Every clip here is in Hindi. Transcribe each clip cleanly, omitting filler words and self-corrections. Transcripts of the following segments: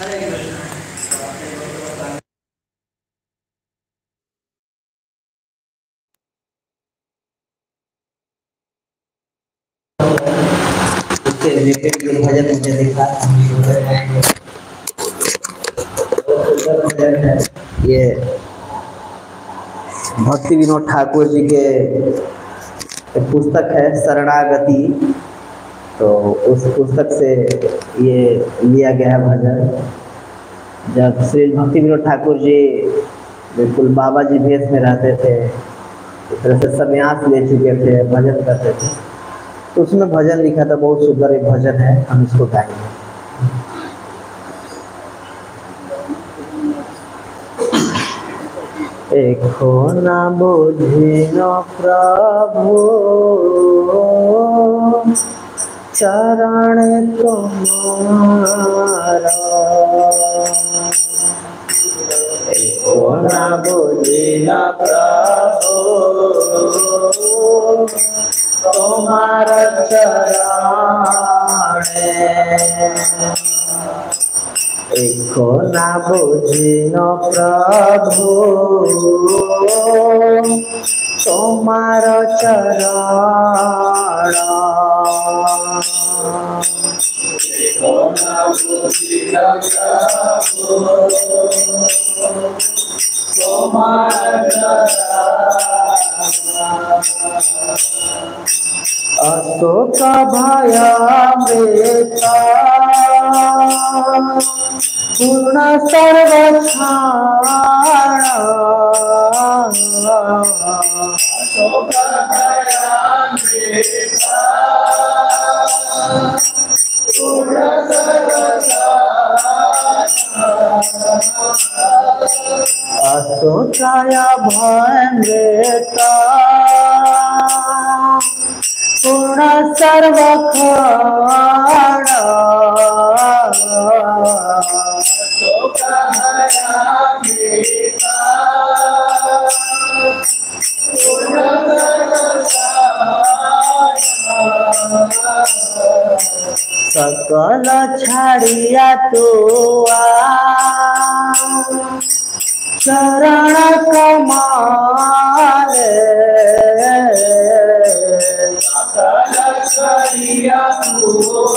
हरे कृष्ण। उसके रिलेटेड जो भजन मुझे दिखा ये भक्ति विनोद ठाकुर जी के एक पुस्तक है शरणागति। तो उस पुस्तक से ये लिया गया है भजन। जब श्री भक्ति विनोद ठाकुर जी बिल्कुल बाबा जी भेष में रहते थे, इस तरह से संन्यास ले चुके थे, भजन करते थे, तो उसमें भजन लिखा था। बहुत सुंदर एक भजन है, हम इसको गाएंगे। एको ना बुझिनो प्रभु चरण तुम्हारा, एको ना बुझिनो प्रभु तुम्हारा चरण, एको ना बुझिनो प्रभु तुम्हार चरण, एको ना बुझिनो प्रभु तुम्हार चरण। अशोक भयामृता पूर्ण सर्वक्षाण, अशोक भयामृता पूर्ण सर्वक्षाण, अशोकाय भयमृता पूर्ण सर्वक्षाण, अशोक भयामृता पूर्ण सर्वक्षाण। सकल छाड़िया तू चरण कमाल, सकल छाड़िया तू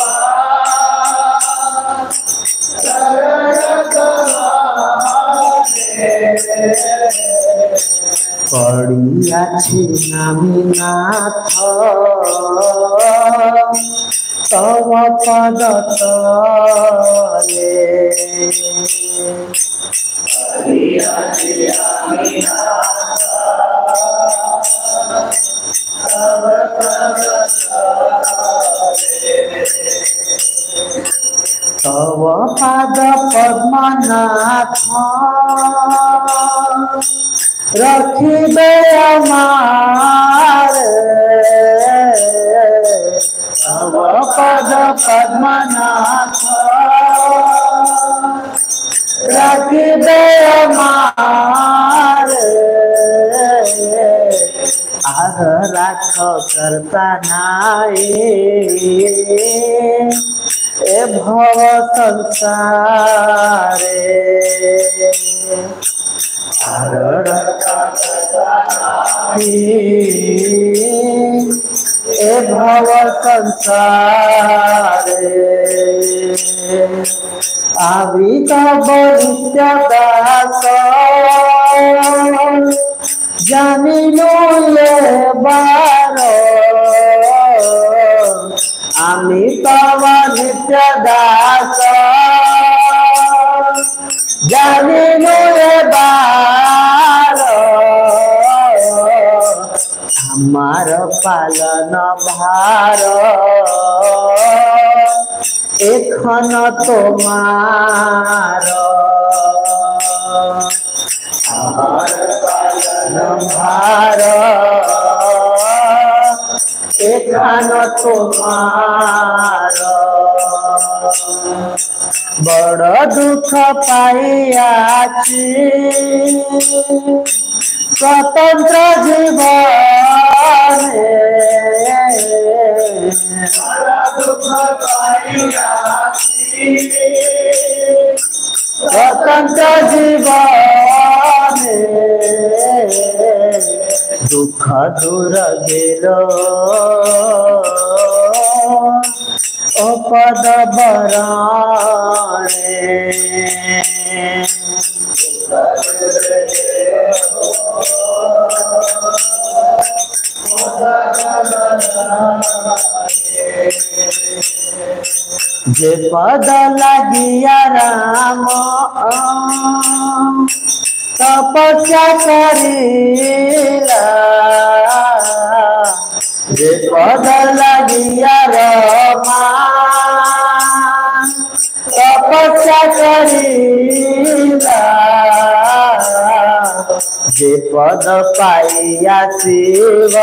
चरण कमाल, पड़िया नामी नाथ तव पद तले, पड़िया नामी नाथ तव पद तले, तव पाद पद्मनाथ रखिबे अमार, तव पद पद्मनाथ रखिबे अमार, आग राख करता नाई ए भव संसारे, आग राख करता नाई ए भव संसारे, आवी तब नित्य दास जानिलो ये बार, आमी तब नित्य दास जानिलो ये बार, हमार पालन भार एखन तुम्हार, हमार पालन भार एखन तुम्हार, बड़ दुख पाइयाछि स्वतंत्र जीवन, बड़ दुख पाइयाछि स्वतंत्र जीवने दुख दूर गेलो ओ पद बराणे जे पद लगिया राम तपस्या करिला जे पद लगिया रमा तपस्या करिला जे पद पाइया शिव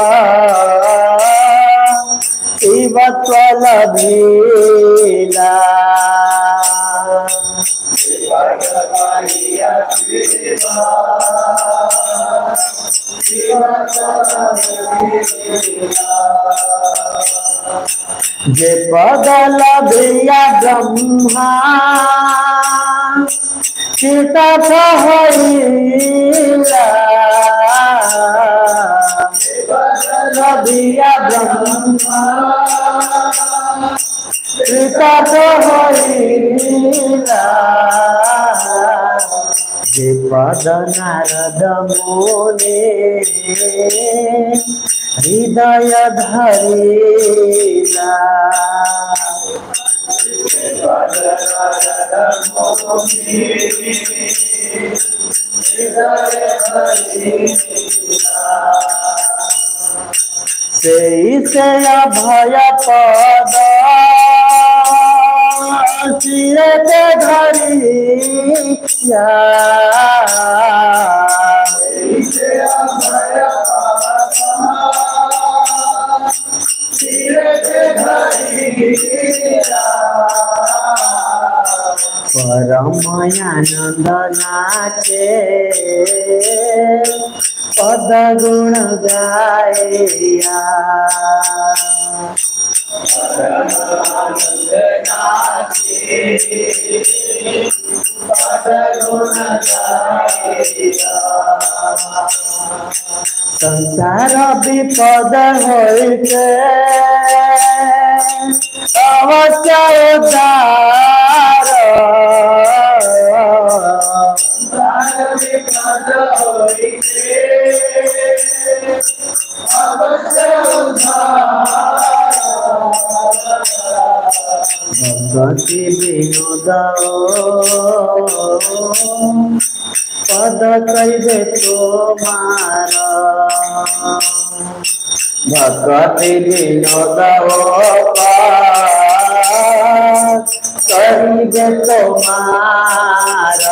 शिवत्व लभिला जे पद लभिया ब्रह्मा चित होइला लभिया ब्रह्मा चित होइला जे पद नारद मुनि हृदय धरिला से अभय पद सिरते धरिया परमानंद नाचे पद गुण गाया संसार विपद होइते अवश्य उद्धार भक्ति विनोद पद कइबे तोमार भक्ति विनोद कइबे तोमार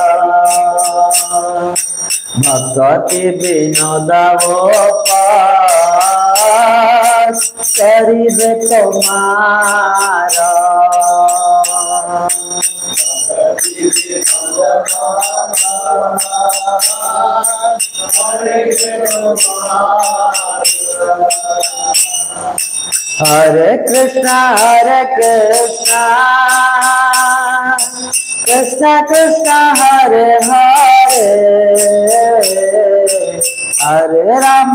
भक्ति विनोद करिबे तोमार हरे कृष्णा कृष्णा कृष्णा हरे हरे हरे राम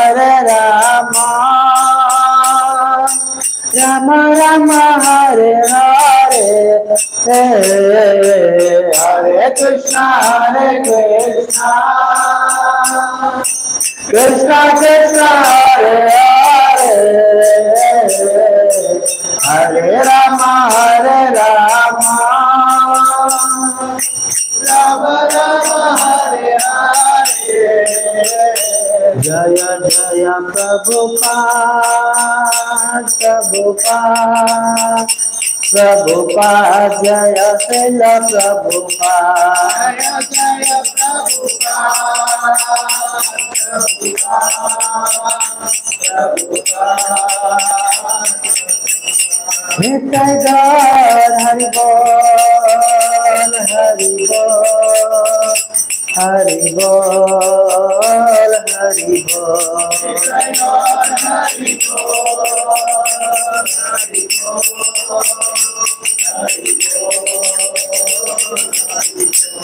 राम राम हरे हरे हरे कृष्णा कृष्णा कृष्णा हरे हरे हरे राम राम हरे हरे जय जय प्रभुपाद जय शिल प्रभुपाद नित्य गौर हरि बोल हरि बोल हरि बोल हरि बोल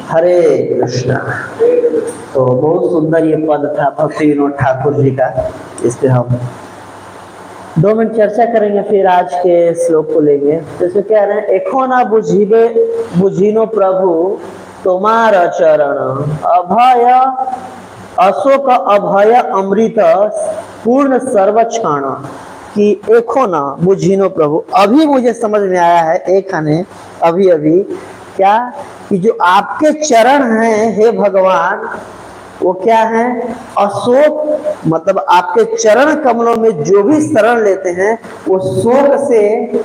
हरे कृष्णा। तो बहुत सुंदर ये पद था भक्ति विनोद ठाकुर जी का। इस पे हम 2 मिनट चर्चा करेंगे, फिर आज के श्लोक को लेंगे। जैसे कह रहे हैं, एको ना बुझिबे बुझिनो प्रभु तुम्हार चरण, अभय अशोक अभय अमृत पूर्ण सर्व क्षण। कि एको ना बुझिनो प्रभु, अभी मुझे समझ में आया है, एक ने अभी अभी क्या, कि जो आपके चरण हैं हे भगवान, वो क्या है, अशोक, मतलब आपके चरण कमलों में जो भी शरण लेते हैं वो शोक से,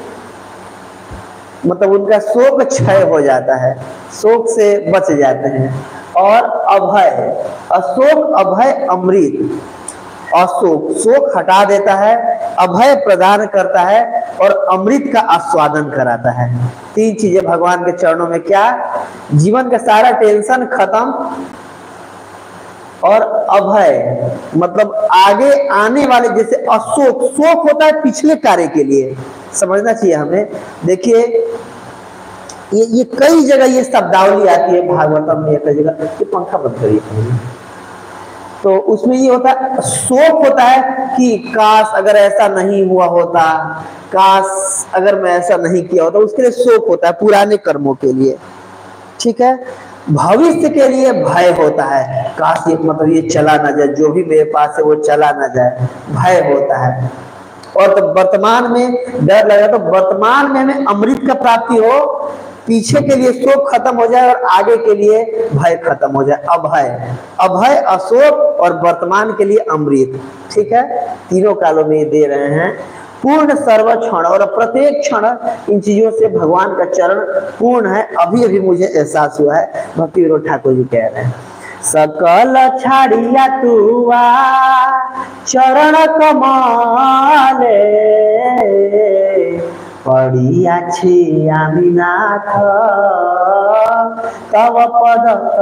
मतलब उनका शोक क्षय हो जाता है, शोक से बच जाते हैं। और अभय, अशोक अभय अमृत, अशोक शोक हटा देता है, अभय प्रदान करता है और अमृत का आस्वादन कराता है। 3 चीजें भगवान के चरणों में, क्या, जीवन का सारा टेंशन खत्म, और अभय मतलब आगे आने वाले, जैसे अशोक, शोक होता है पिछले कार्य के लिए, समझना चाहिए हमें। देखिए ये कई जगह ये शब्दावली आती है भागवतम में, कई जगह। ये पंखा बंद करिए। तो उसमें ये होता है, शोक होता है कि काश अगर ऐसा नहीं हुआ होता, काश अगर मैं ऐसा नहीं किया होता, उसके लिए शोक होता है, पुराने कर्मों के लिए, ठीक है। भविष्य के लिए भय होता है, काश ये मतलब ये चला ना जाए, जो भी मेरे पास है वो चला ना जाए, भय होता है। और तो वर्तमान में डर लगा, तो वर्तमान में हमें अमृत का प्राप्ति हो, पीछे के लिए शोक खत्म हो जाए और आगे के लिए भय खत्म हो जाए। अभय, अभय अशोक और वर्तमान के लिए अमृत, ठीक है। तीनों कालों में दे रहे हैं, पूर्ण सर्व क्षण, और प्रत्येक क्षण इन चीजों से भगवान का चरण पूर्ण है। अभी अभी मुझे एहसास हुआ है, भक्ति विनोद ठाकुर जी कह रहे हैं, सकल छाड़िया तुआ चरण कमले, पड़िया छे आमीनाथ तव पद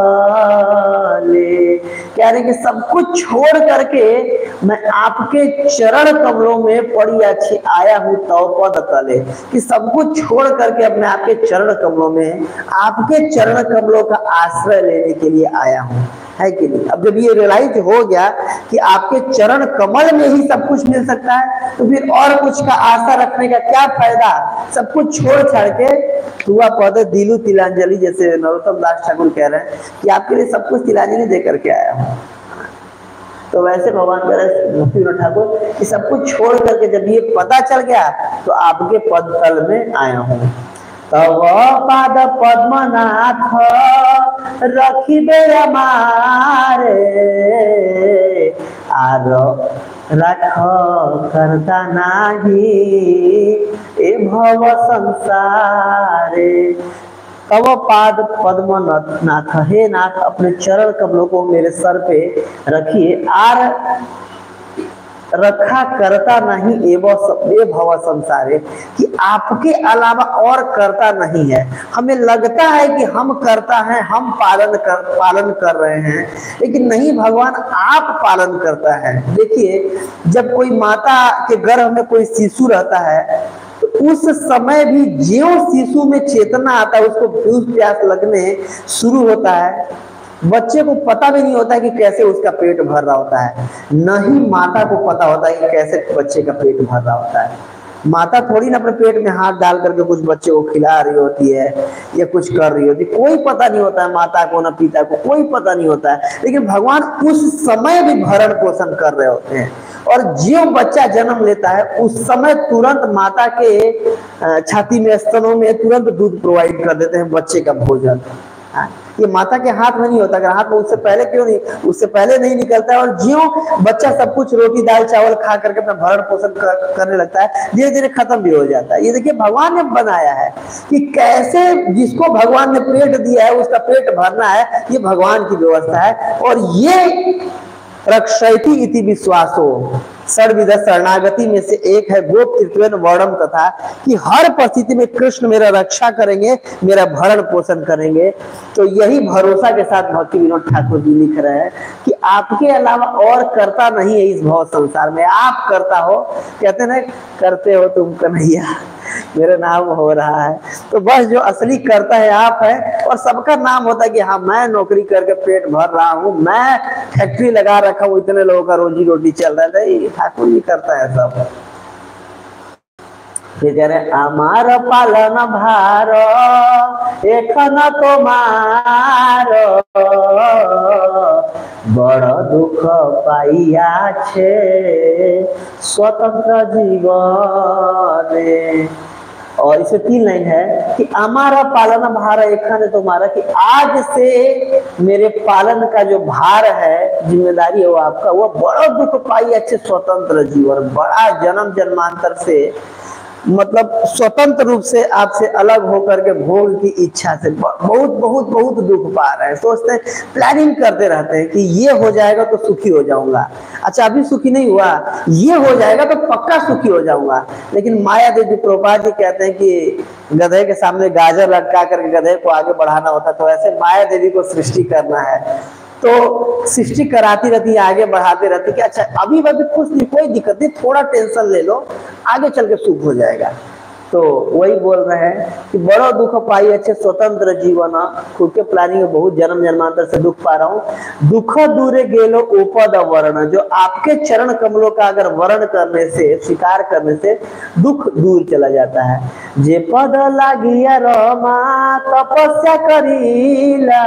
तले। कह रहे कि सब कुछ छोड़ करके मैं आपके चरण कमलों में पड़ी अच्छी आया हूँ तव पद तले, कि सब कुछ छोड़ करके अब मैं आपके चरण कमलों में, आपके चरण कमलों का आश्रय लेने के लिए आया हूँ, है कि नहीं। अब जब ये रियलाइज हो गया कि आपके चरण कमल में ही सब कुछ मिल सकता है, तो फिर और कुछ का आशा रखने का क्या फायदा। सब कुछ छोड़ छाड़ के हुआ पद दिलू तिलांजलि, जैसे नरोत्तम दास ठाकुर कह रहे हैं कि आपके लिए सब कुछ तिलांजलि दे करके आया हूँ। तो वैसे भगवान कह रहे भक्ति विनोद ठाकुर कि सब कुछ छोड़ करके जब ये पता चल गया तो आपके पद तल में आया हूँ। तव पाद पद्मनाथ रखिबे हमारे, आर राख करता नाही ए भव संसारे। तव पाद पद्मनाथ, हे नाथ अपने चरण कमलों को मेरे सर पे रखिए, आर रखा करता नहीं एवं भव संसारे, कि आपके अलावा और करता नहीं है। हमें लगता है कि हम करता है, हम पालन कर रहे हैं, लेकिन नहीं, भगवान आप पालन करता है। देखिए जब कोई माता के गर्भ में कोई शिशु रहता है, तो उस समय भी ज्यों शिशु में चेतना आता है, उसको भूख प्यास लगने शुरू होता है, बच्चे को पता भी नहीं होता है कि कैसे उसका पेट भर रहा होता है, न ही माता को पता होता है कि कैसे बच्चे का पेट भर रहा होता है। माता थोड़ी ना अपने पेट में हाथ डाल करके कुछ बच्चे को खिला रही होती है या कुछ कर रही होती है, कोई पता नहीं होता है माता को, ना पिता को, कोई पता नहीं होता है। लेकिन भगवान उस समय भी भरण पोषण कर रहे होते हैं, और जो बच्चा जन्म लेता है उस समय तुरंत माता के छाती में, स्तनों में तुरंत दूध प्रोवाइड कर देते हैं बच्चे का भोजन। ये माता के हाथ में नहीं होता, अगर हाथ में उससे पहले क्यों नहीं, उससे पहले नहीं निकलता है, और ज्यों बच्चा सब कुछ रोटी दाल चावल खा करके अपना भरण पोषण करने लगता है, धीरे धीरे खत्म भी हो जाता है। ये देखिए भगवान ने बनाया है कि कैसे जिसको भगवान ने पेट दिया है उसका पेट भरना है, ये भगवान की व्यवस्था है। और ये रक्षयति इति विश्वासो, सर्वविध शरणागति में से एक है गोप तृतीयन वर्णम तथा, कि हर परिस्थिति में कृष्ण मेरा रक्षा करेंगे, मेरा भरण पोषण करेंगे। तो यही भरोसा के साथ भक्ति विनोद ठाकुर जी लिख रहे हैं कि आपके अलावा और करता नहीं है इस भव संसार में, आप करता हो। कहते ना, करते हो तुम कन्हैया, मेरा नाम हो रहा है। तो बस जो असली करता है आप है, और सबका नाम होता है कि हाँ मैं नौकरी करके पेट भर रहा हूँ, मैं फैक्ट्री लगा रखा हूँ, इतने लोगों का रोजी रोटी चल रहा है। ठाकुर जी करता है सब। फिर कह रहे अमार पालन भार एखन तोमार बड़ दुख पाइया छे स्वतंत्र जीवन। और इसमें 3 लाइन है कि हमारा पालन भार एखन तुम्हारा, कि आज से मेरे पालन का जो भार है, जिम्मेदारी है वो आपका, वो बड़ा दुख पाई अच्छे स्वतंत्र जीवन, बड़ा जन्म जन्मांतर से मतलब स्वतंत्र रूप से आपसे अलग होकर के भोग की इच्छा से बहुत बहुत बहुत दुख पा रहे हैं। सोचते हैं, प्लानिंग करते रहते हैं कि ये हो जाएगा तो सुखी हो जाऊंगा, अच्छा अभी सुखी नहीं हुआ, ये हो जाएगा तो पक्का सुखी हो जाऊंगा। लेकिन माया देवी प्रभुपाद जी कहते हैं कि गधे के सामने गाजर लटका करके गधे को आगे बढ़ाना होता, तो ऐसे माया देवी को सृष्टि करना है, तो सृष्टि कराती रहती है, आगे बढ़ाते रहती है कि अच्छा अभी खुश नहीं, कोई दिक्कत नहीं, थोड़ा टेंशन ले लो, आगे चल के सुख हो जाएगा। तो वही बोल रहे हैं कि बड़ा दुख पाई अच्छे स्वतंत्र जीवन, खुद के प्लानिंग में बहुत जन्म जन्मांतर से दुख पा रहा हूँ। दुख दूरे गेलो उपद वर्ण, जो आपके चरण कमलों का अगर वर्ण करने से, स्वीकार करने से दुख दूर चला जाता है। जे पद लागिया रमा तपस्या करीला,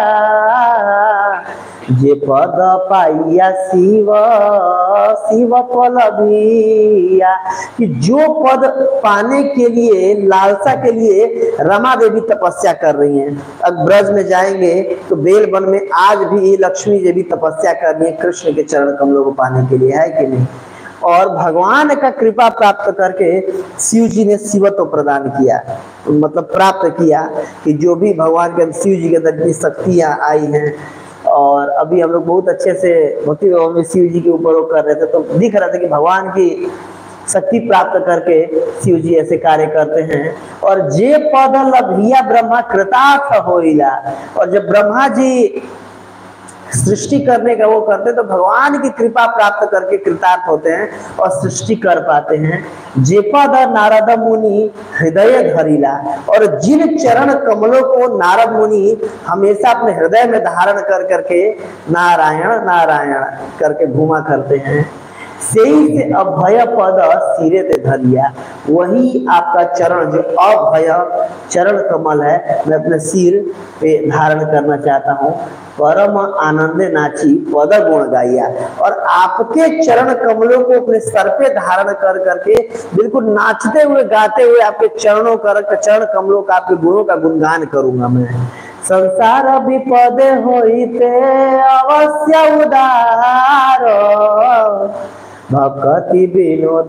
जे पद पाइया शिव शिव पलभिया, कि जो पद पाने के लिए, लालसा के लिए रमा देवी तपस्या कर रही हैं। अब ब्रज में जाएंगे तो बेल वन में आज भी लक्ष्मी देवी तपस्या कर रही है कृष्ण के चरण कमलों को पाने के लिए, है कि नहीं। और भगवान का कृपा प्राप्त करके शिव जी ने शिवत्व प्रदान किया, मतलब प्राप्त किया, कि जो भी भगवान के शिव जी के अंदर की शक्तियां आई हैं। और अभी हम लोग बहुत अच्छे से भक्ति भाव में शिव जी के ऊपर वो कर रहे थे, तो दिख रहा था कि भगवान की शक्ति प्राप्त करके शिव जी ऐसे कार्य करते हैं। और जे पद लभिया ब्रह्मा कृतार्थ होइला, और जब ब्रह्मा जी सृष्टि करने का वो करते तो भगवान की कृपा प्राप्त करके कृतार्थ होते हैं और सृष्टि कर पाते हैं। जे पद नारद मुनि हृदय धरिला, और जिन चरण कमलों को नारद मुनि हमेशा अपने हृदय में धारण कर करके नारायण नारायण करके घूमा करते हैं, सेई से अभय पद सिरे ते धरिया, वही आपका चरण जो अभय चरण कमल है, मैं अपने सिर पे धारण करना चाहता हूँ। परम आनंद नाची पद गुण गाइया, और आपके चरण कमलों को अपने सर पे धारण कर करके बिल्कुल नाचते हुए गाते हुए आपके चरण कमलों का, आपके गुणों का गुणगान करूंगा मैं। संसार विपद होइते अवश्य उदार, भक्ति विनोद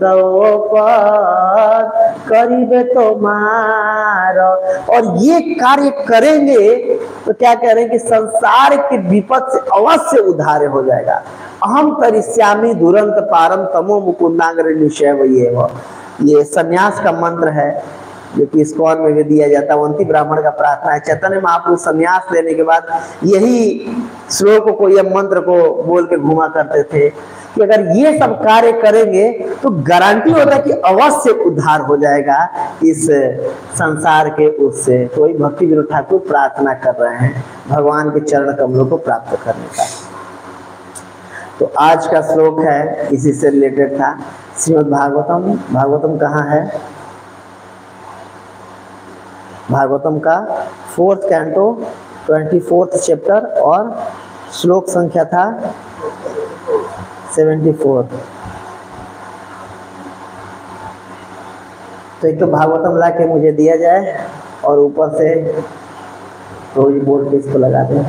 करीबे तुम्हार। और ये कार्य करेंगे तो क्या कह रहे हैं कि संसार के विपद से अवश्य उद्धार हो जाएगा। अहम करिष्यामि दुरंत पारम तमो मुकुंदांग्र निश्चय, ये सन्यास का मंत्र है जो कि इस्कॉन में भी दिया जाता है। अवंती ब्राह्मण का प्रार्थना है। चैतन्य महाप्रभु संन्यास लेने के बाद यही श्लोक को, यह मंत्र को बोल के घुमा करते थे कि अगर ये सब कार्य करेंगे तो गारंटी होता है कि अवश्य उद्धार हो जाएगा इस संसार के उससे। तो वही भक्ति विनोद ठाकुर प्रार्थना कर रहे हैं भगवान के चरण कमलों को प्राप्त करने का। तो आज का श्लोक है, इसी से रिलेटेड था, श्रीमद् भागवतम। भागवतम कहाँ है? भागवतम का 4th कैंटो 24th चैप्टर और श्लोक संख्या था 74। तो एक तो भागवतम ला के मुझे दिया जाए और ऊपर से रोज बोर्ड पे इसको लगा दें,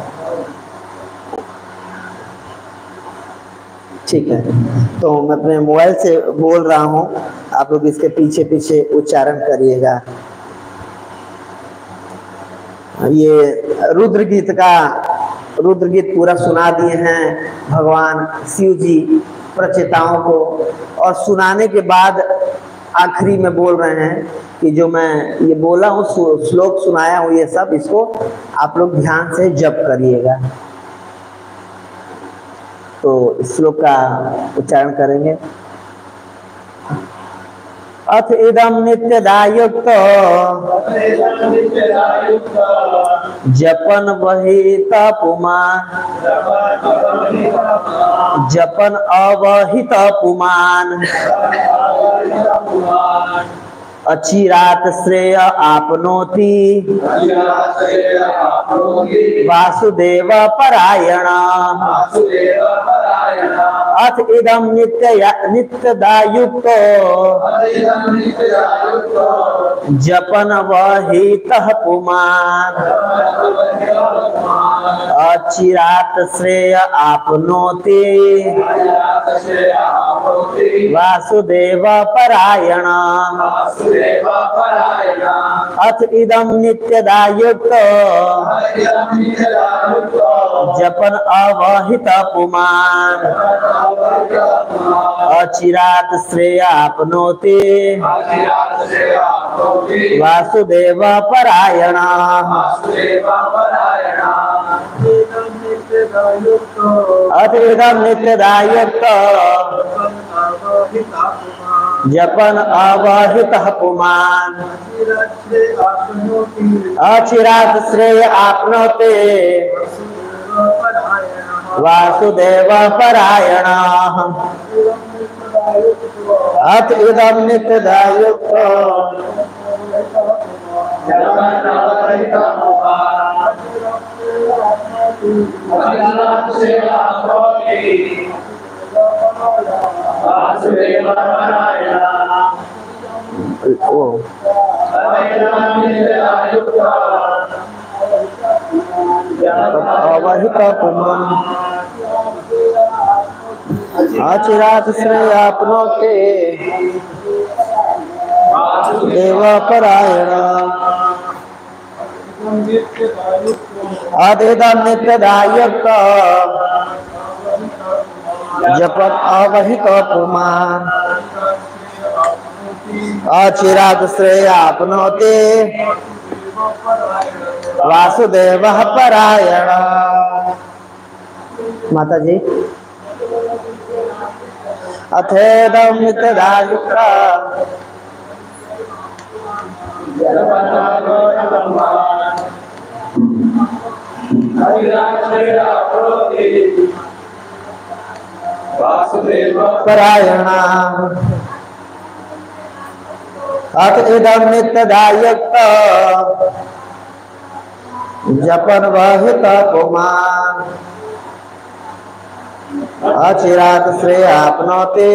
ठीक है। तो मैं अपने मोबाइल से बोल रहा हूँ, आप लोग इसके पीछे पीछे उच्चारण करिएगा। ये रुद्र गीत पूरा सुना दिए हैं भगवान शिव जी प्रचेताओं को, और सुनाने के बाद आखिरी में बोल रहे हैं कि जो मैं ये बोला हूँ, श्लोक सुनाया हूँ, ये सब इसको आप लोग ध्यान से जप करिएगा। तो इस श्लोक का उच्चारण करेंगे। अथ इदं नित्यदायुक्त जपन वहित पुमान जपन अवहित पुमान अचिरात श्रेय आपनोति वासुदेव परायण अथ इदं नित्यदायुक्त जपन वहितः पुमान अचिरात श्रेय आपनोति वासुदेव परायण अथ इदं नित्यदायुक्त जपन अवहित पुमान अचिरात श्रेय आपनोति वासुदेव परायण अथ इदं नित्यदायुक्त जपन अवहित पुमान अचिरात श्रेय आपनोति वासुदेव परायण अथ इदं नित्यदायुक्त अवहित पुमान अचिरात श्रेय आपनोति देव परायण अथ इदं नित्यदायुक्त जपन अवहित पुमान अचिरात श्रेय आपनोति वासुदेव परायण। माता जी अथेदं नित्यदायुक्त परायण अथ इदं नित्यदायुक्त जपन वहित पुमान अचिरात श्रेय आपनोति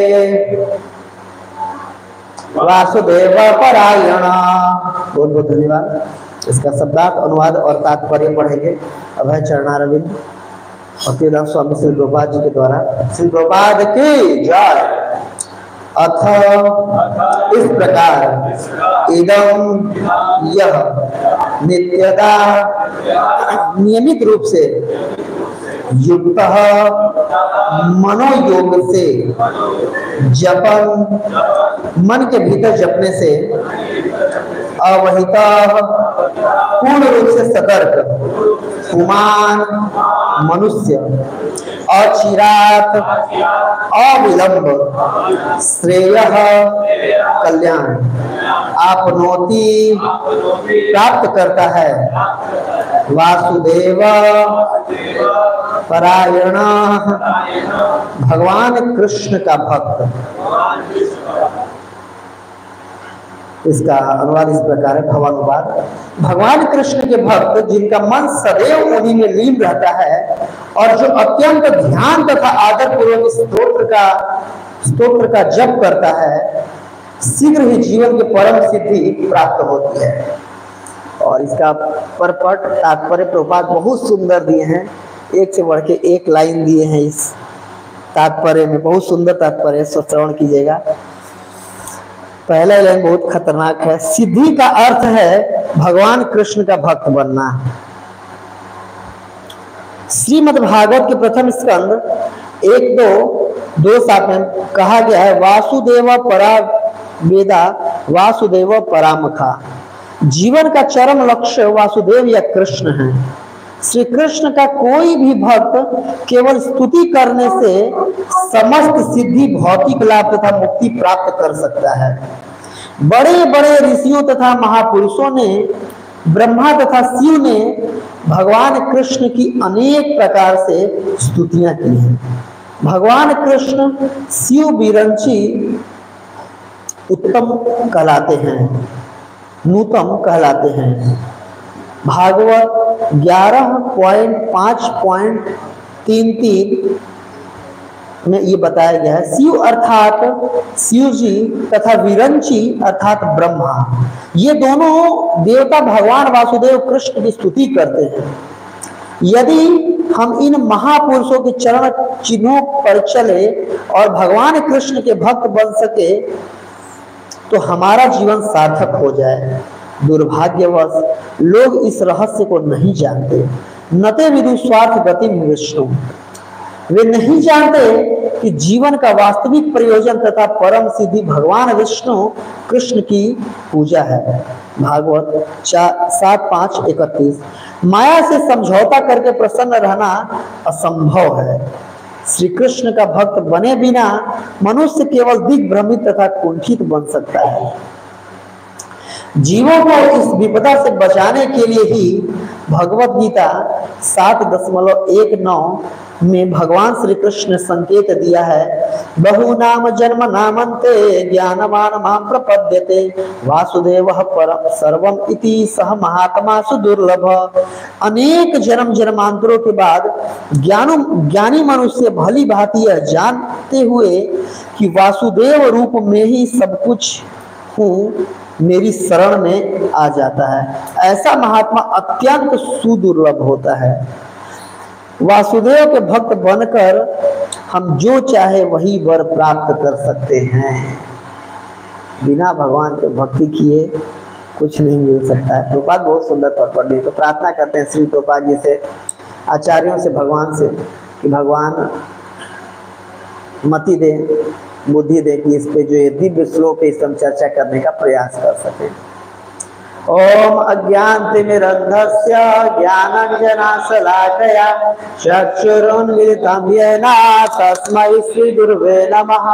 वासुदेव परायण। बहुत बहुत धन्यवाद। इसका शब्दार्थ अनुवाद और तात्पर्य पढ़ेंगे अभय चरणारविंद भक्तिवेदांत स्वामी श्री प्रभुपाद जी के द्वारा। श्री प्रभुपाद की जय। अथ इस प्रकार इदम यह नित्यता नियमित रूप से युक्त मनोयोग से जपन मन के भीतर जपने से अवहित पूर्ण रूप से सतर्क पुमान मनुष्य अचिरात अविलंब श्रेय कल्याण आपनोति प्राप्त करता है वासुदेव परायण भगवान कृष्ण का भक्त। इसका अनुवाद इस प्रकार है। भगवानुवाद भगवान कृष्ण के भक्त जिनका मन सदैव उन्हीं में लीन रहता है और जो अत्यंत ध्यान तथा आदर पूर्वक स्तोत्र का जप करता है शीघ्र ही जीवन की परम सिद्धि प्राप्त होती है। और इसका परपट तात्पर्य प्रभुपाद बहुत सुंदर दिए हैं। एक से बढ़ के एक लाइन दिए हैं इस तात्पर्य में। बहुत सुंदर तात्पर्य, श्रवण कीजिएगा। पहला लाइन बहुत खतरनाक है। सिद्धि का अर्थ है भगवान कृष्ण का भक्त बनना। श्रीमद् भागवत के प्रथम स्कंद 1-2 में कहा गया है वासुदेव परा वेदा वासुदेव परामखा। जीवन का चरम लक्ष्य वासुदेव या कृष्ण है। श्री कृष्ण का कोई भी भक्त केवल स्तुति करने से समस्त सिद्धि भौतिक लाभ तथा मुक्ति प्राप्त कर सकता है। बड़े बड़े ऋषियों तथा महापुरुषों ने, ब्रह्मा तथा शिव ने भगवान कृष्ण की अनेक प्रकार से स्तुतियां की हैं। भगवान कृष्ण शिव विरंची उत्तम कहलाते हैं, नूतम कहलाते हैं। भागवत 11.5.33 में ये बताया गया है, शिव अर्थात शिव जी तथा विरंची अर्थात ब्रह्मा, ये दोनों देवता भगवान वासुदेव कृष्ण की स्तुति करते हैं। यदि हम इन महापुरुषों के चरण चिन्हों पर चले और भगवान कृष्ण के भक्त बन सके तो हमारा जीवन सार्थक हो जाए। दुर्भाग्यवश लोग इस रहस्य को नहीं जानते। नते विदु स्वार्थ गति विष्णु, वे नहीं जानते कि जीवन का वास्तविक प्रयोजन तथा परम सिद्धि भगवान विष्णु कृष्ण की पूजा है। भागवत 7.5.31। माया से समझौता करके प्रसन्न रहना असंभव है। श्री कृष्ण का भक्त बने बिना मनुष्य केवल दिग्भ्रमित तथा कुंठित बन सकता है। जीवों को इस विपदा से बचाने के लिए ही भगवत गीता 7.19 में भगवान श्री कृष्ण ने संकेत दिया है, बहुनाम जन्म नामन्ते ज्ञानवान मां प्रपद्यते वासुदेवः परम सर्वम इति सह महात्मा सुदुर्लभ। अनेक जन्म जन्मांतरों के बाद ज्ञानी मनुष्य भली भांति यह जानते हुए कि वासुदेव रूप में ही सब कुछ हूँ, मेरी शरण में आ जाता है। ऐसा महात्मा अत्यंत सुदुर्लभ होता है। वासुदेव के भक्त बनकर हम जो चाहे वही वर प्राप्त कर सकते हैं। बिना भगवान के भक्ति किए कुछ नहीं मिल सकता है। प्रभुपाद बहुत सुंदर तौर पर दिए। तो प्रार्थना करते हैं श्री प्रभुपाद जी से, आचार्यों से, भगवान से कि भगवान मति दे, बुद्धि दे कि इस पे जो ये दिव्य श्लोक है इस हम चर्चा करने का प्रयास कर सके। ओम अज्ञानतिमिरन्धस्य ज्ञानाञ्जनशलाकया चक्षुरुन्मिलितं येन तस्मै श्रीगुरुवे नमः।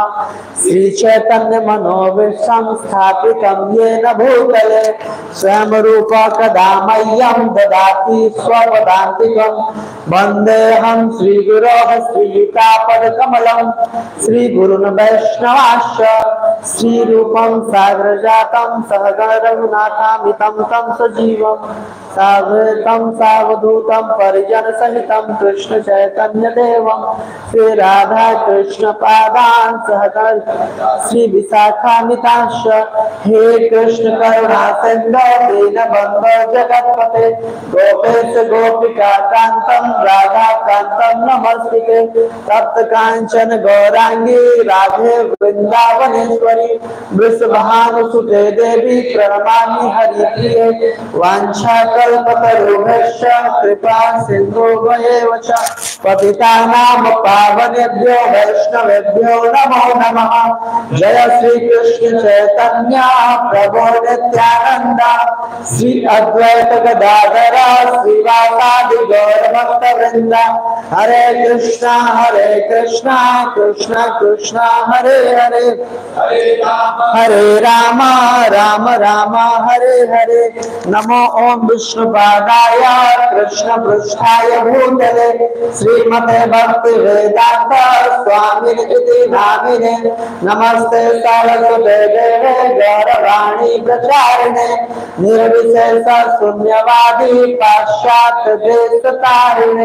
श्रीचैतन्यमनोभीष्टं स्थापितं येन भूतले स्वयं रूप कदा मह्यं ददाति स्वपदान्तिकं। वन्देऽहं श्रीगुरोः श्रीयुतापदकमलं श्रीगुरुन् वैष्णवांश्च श्रीरूपं साग्रजातं सहगण रघुनाथामितं तं सजीवं साद्वैतं सावधूतं परिजन सहितं कृष्ण चैतन्य देवं श्री राधा कृष्ण पादान् सहगण श्री विशाखान्वितांश्च। हे कृष्ण करुणा सिंधो दीनबन्धो जगत्पते गोपेश गोपिका कान्तं राधा कान्तं नमस्ते। तप्त कांचन गौरांगी राधे वृंदावनेश्वरी वृषभानुसुते देवी प्रणमामि हरिप्रिये। वाञ्छाकल्पतरुभ्यश्च कृपा सिन्धुभ्येव च पतितानां पावनेभ्यो वैष्णवेभ्यो नमो नमः। जय श्री कृष्ण चैतन्य प्रभु नित्यानंद श्री अद्वैत गदाधर श्रीवासादि गौर भक्तवृंद। हरे कृष्णा कृष्णा कृष्णा हरे हरे, हरे राम राम राम हरे हरे। नमो ओम विष्णुपादाय कृष्ण पृष्ठाय भूतले श्रीमते भक्ति वेदांत स्वामिनिति नामिने। नमस्ते सरस्वते देवे गौरवाणी प्रचारिणे निर्विशेष शून्यवादी पाश्चात्य देशतारिणे।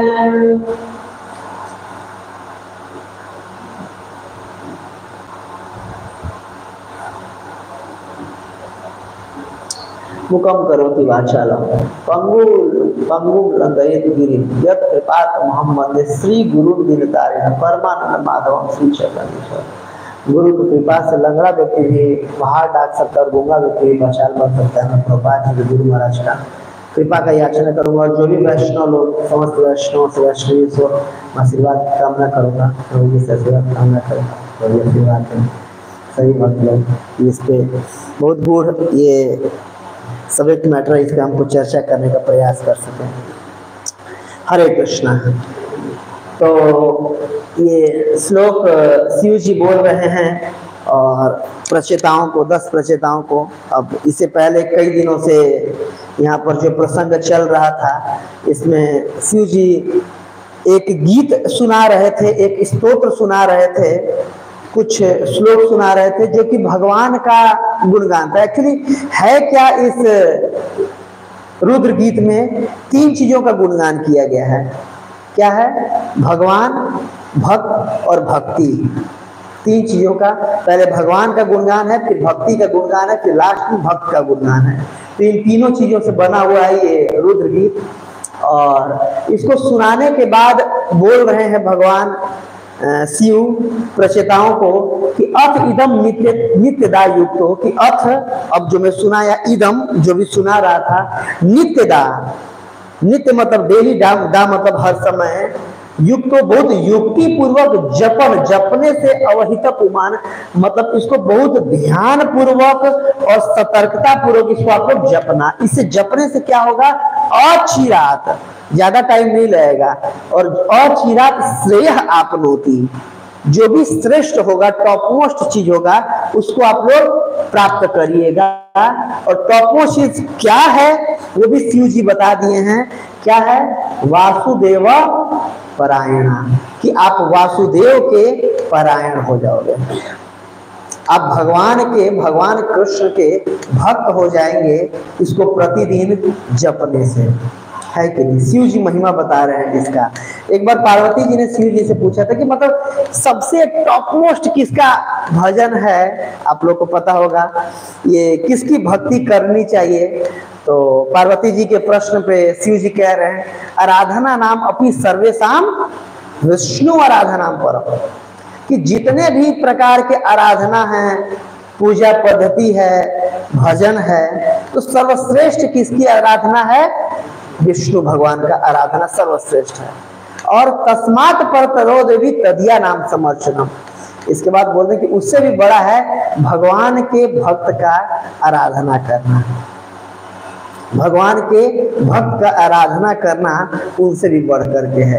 मुकम करोति वाचालम पंगुम लंघयेत गिरिम यत् कृपातमहं वन्दे श्री गुरु दीनतारिणं परमानंद माधवम श्री चैतन्य। गुरु की कृपा से लंगड़ा व्यक्ति भी बाहर डाक सकता है और गूंगा व्यक्ति भी वाचाल बन सकता है। मैं प्रभुपाद जी गुरु महाराज का कृपा का याचना करूंगा और जो भी वैष्णव लोग समस्त वैष्णव से वैष्णवी से आशीर्वाद की कामना करूंगा, प्रभु जी से आशीर्वाद कामना करूंगा। और आशीर्वाद करें सही मतलब इस पे बहुत गूढ़ ये सब्जेक्ट मैटर है, इस पर हमको चर्चा करने का प्रयास कर सकें। हरे कृष्णा। तो ये श्लोक शिव जी बोल रहे हैं और प्रचेताओं को, 10 प्रचेताओं को। अब इससे पहले कई दिनों से यहाँ पर जो प्रसंग चल रहा था, इसमें शिव जी एक गीत सुना रहे थे, एक स्तोत्र सुना रहे थे, कुछ श्लोक सुना रहे थे जो कि भगवान का गुणगान था। एक्चुअली है क्या, इस रुद्र गीत में 3 चीजों का गुणगान किया गया है। क्या है? भगवान, भक्त और भक्ति। 3 चीजों का, पहले भगवान का गुणगान है, फिर भक्ति का गुणगान है, फिर लास्ट में भक्त का गुणगान है। तो इन तीनों चीजों से बना हुआ है ये रुद्र गीत। और इसको सुनाने के बाद बोल रहे हैं भगवान शिव प्रचेताओं को कि अथ इदम नित्य नित्यदा युक्त हो, कि अथ, अब जो मैं सुनाया, इदम जो भी सुना रहा था, नित्यदा, नित्य मतलब डेली, दा मतलब हर समय, युक्त तो बहुत युक्ति पूर्वक जपन, जपने से अवहित उपमान, मतलब इसको बहुत ध्यान पूर्वक और सतर्कता पूर्वक इसको आप लोग जपना। इससे जपने से क्या होगा? अचिरात, ज्यादा टाइम नहीं लगेगा, और अचिरात श्रेय आपनोति, जो भी श्रेष्ठ होगा, टॉप मोस्ट चीज होगा, उसको आप लोग प्राप्त करिएगा। और टॉप मोस्ट चीज क्या है वो भी शिव जी बता दिए हैं। क्या है? वासुदेव परायणा, कि आप वासुदेव के परायण हो जाओगे, आप भगवान के, भगवान कृष्ण के भक्त हो जाएंगे, इसको प्रतिदिन जपने से, है कि नहीं? शिव जी महिमा बता रहे हैं इसका। एक बार पार्वती जी ने शिव जी से पूछा था कि मतलब सबसे टॉप मोस्ट किसका भजन है, आप लोग को पता होगा, ये किसकी भक्ति करनी चाहिए? तो पार्वती जी के प्रश्न पे शिव जी कह रहे हैं, आराधना नाम अपनी सर्वेशाम विष्णु आराधना परम, कि जितने भी प्रकार के आराधना है, पूजा पद्धति है, भजन है, तो सर्वश्रेष्ठ किसकी आराधना है? विष्णु भगवान का आराधना सर्वश्रेष्ठ है। और तस्मात् परतरो देवी तदिया नाम समर्चनम, इसके बाद बोलते हैं कि उससे भी बड़ा है भगवान के भक्त का आराधना करना, भगवान के भक्त का आराधना करना उनसे भी बढ़ करके है।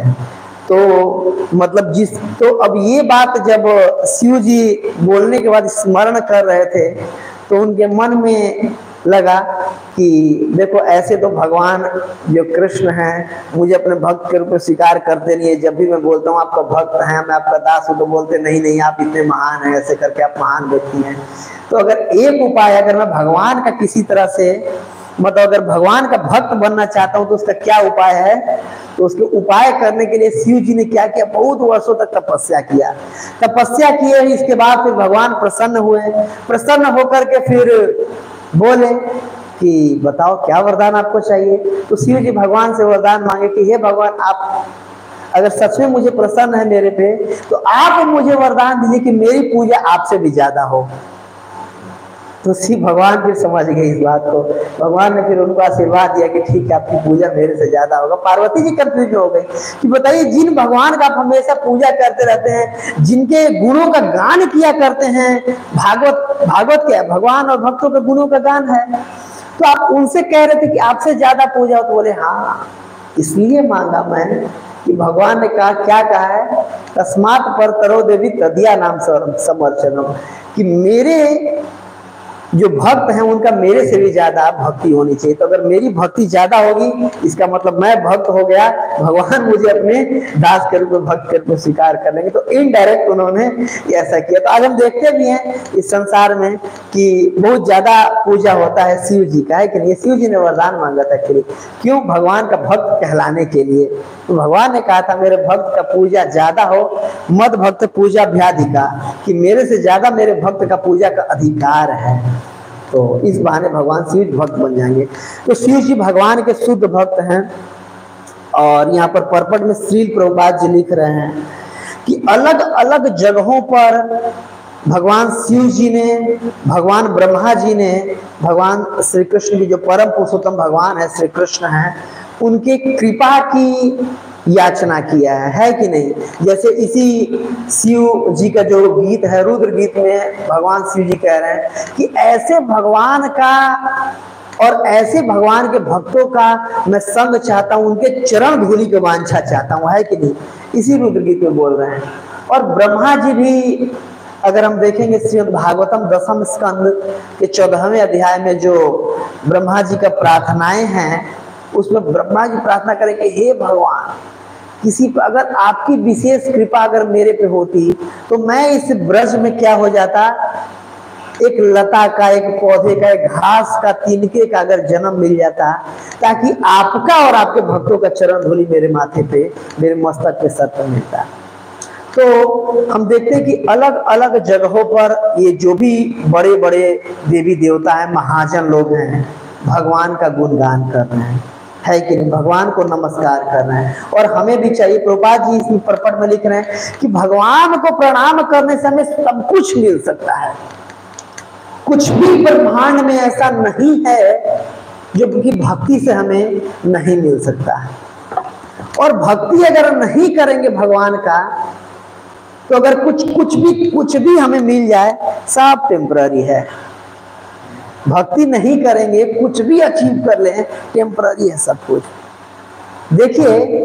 तो मतलब तो अब ये बात जब शिव जी बोलने के बाद स्मरण कर रहे थे, तो उनके मन में लगा कि देखो, ऐसे तो भगवान जो कृष्ण हैं मुझे अपने भक्त के रूप में स्वीकार करते नहीं है। जब भी मैं बोलता हूँ आपका भक्त है, मैं आपका दास हूँ, तो बोलते नहीं नहीं आप इतने महान हैं, ऐसे करके आप महान व्यक्ति हैं। तो अगर एक उपाय, अगर मैं भगवान का किसी तरह से, मतलब अगर भगवान का भक्त बनना चाहता हूँ, तो उसका क्या उपाय है? तो उसके उपाय करने के लिए शिव जी ने क्या किया? बहुत वर्षों तक तपस्या किया, तपस्या किए। इसके बाद फिर भगवान प्रसन्न हुए, प्रसन्न होकर के फिर बोले कि बताओ क्या वरदान आपको चाहिए? तो शिव जी भगवान से वरदान मांगे कि हे भगवान, आप अगर सच में मुझे प्रसन्न है मेरे पे, तो आप मुझे वरदान दीजिए कि मेरी पूजा आपसे भी ज्यादा हो। तो शिव भगवान फिर समझ गए इस बात को, भगवान ने फिर उनको आशीर्वाद दिया कि ठीक है, आपकी पूजा मेरे से ज्यादा होगा। पार्वती जी कंफ्यूज हो गई कि बताइए, जिन भगवान का आप हमेशा पूजा करते रहते हैं, जिनके गुणों का गान किया करते हैं, भागवत क्या है? भगवान और भक्तों के गुणों का गान है, तो आप उनसे कह रहे थे कि आपसे ज्यादा पूजा हो। तो बोले हाँ, इसलिए मांगा मैं कि भगवान ने कहा, क्या कहा है? तस्मात् परतरो देवी तदिया नाम समर्चनम, कि मेरे जो भक्त हैं उनका मेरे से भी ज्यादा भक्ति होनी चाहिए। तो अगर मेरी भक्ति ज्यादा होगी, इसका मतलब मैं भक्त हो गया, भगवान मुझे अपने दास के रूप में, भक्त के रूप में स्वीकार कर लेंगे। तो इनडायरेक्ट उन्होंने ऐसा किया। तो आज हम देखते भी हैं इस संसार में कि बहुत ज्यादा पूजा होता है शिव जी का, है कि नहीं? शिव जी ने वरदान मांगा था के लिए, क्यों? भगवान का भक्त कहलाने के लिए। तो भगवान ने कहा था मेरे भक्त का पूजा ज्यादा हो, मद भक्त पूजा भ्याधिका, कि मेरे से ज्यादा मेरे भक्त का पूजा का अधिकार है। तो इस बहाने भगवान शिव भक्त बन जाएंगे। तो शिव जी भगवान के शुद्ध भक्त हैं। और यहाँ पर परपट में श्रील प्रभुपाद जी लिख रहे हैं कि अलग अलग जगहों पर भगवान शिव जी ने, भगवान ब्रह्मा जी ने, भगवान श्री कृष्ण की जो परम पुरुषोत्तम भगवान है, श्री कृष्ण है, उनके कृपा की याचना किया है कि नहीं? जैसे इसी शिव जी का जो गीत है, रुद्र गीत में भगवान शिव जी कह रहे हैं कि ऐसे भगवान का और ऐसे भगवान के भक्तों का मैं संग चाहता हूं, उनके चरण धूलि की वांछा चाहता हूं, है कि नहीं? इसी रुद्र गीत में बोल रहे हैं। और ब्रह्मा जी भी अगर हम देखेंगे श्रीमद् भागवतम दसम स्कंद के 14वें अध्याय में जो ब्रह्मा जी का प्रार्थनाएं हैं, उसमें ब्रह्मा जी प्रार्थना करें कि हे भगवान, किसी पर अगर आपकी विशेष कृपा अगर मेरे पे होती तो मैं इस ब्रज में क्या हो जाता, एक लता का, एक पौधे का, एक घास का, तिनके का अगर जन्म मिल जाता, ताकि आपका और आपके भक्तों का चरण धूलि मेरे माथे पे, मेरे मस्तक के सर पर मिलता। तो हम देखते हैं कि अलग अलग जगहों पर ये जो भी बड़े बड़े देवी देवता हैं, महाजन लोग हैं, भगवान का गुणगान कर रहे हैं, है कि नहीं, भगवान को नमस्कार कर रहे हैं। और हमें भी चाहिए, प्रभुपाद जी इस परपट में लिख रहे हैं कि भगवान को प्रणाम करने से हमें सब कुछ मिल सकता है। कुछ भी ब्रह्मांड में ऐसा नहीं है जो कि भक्ति से हमें नहीं मिल सकता है। और भक्ति अगर नहीं करेंगे भगवान का, तो अगर कुछ भी हमें मिल जाए, सब टेम्पररी है। भक्ति नहीं करेंगे, कुछ भी अचीव कर लें, टेम्पररी है सब कुछ। देखिए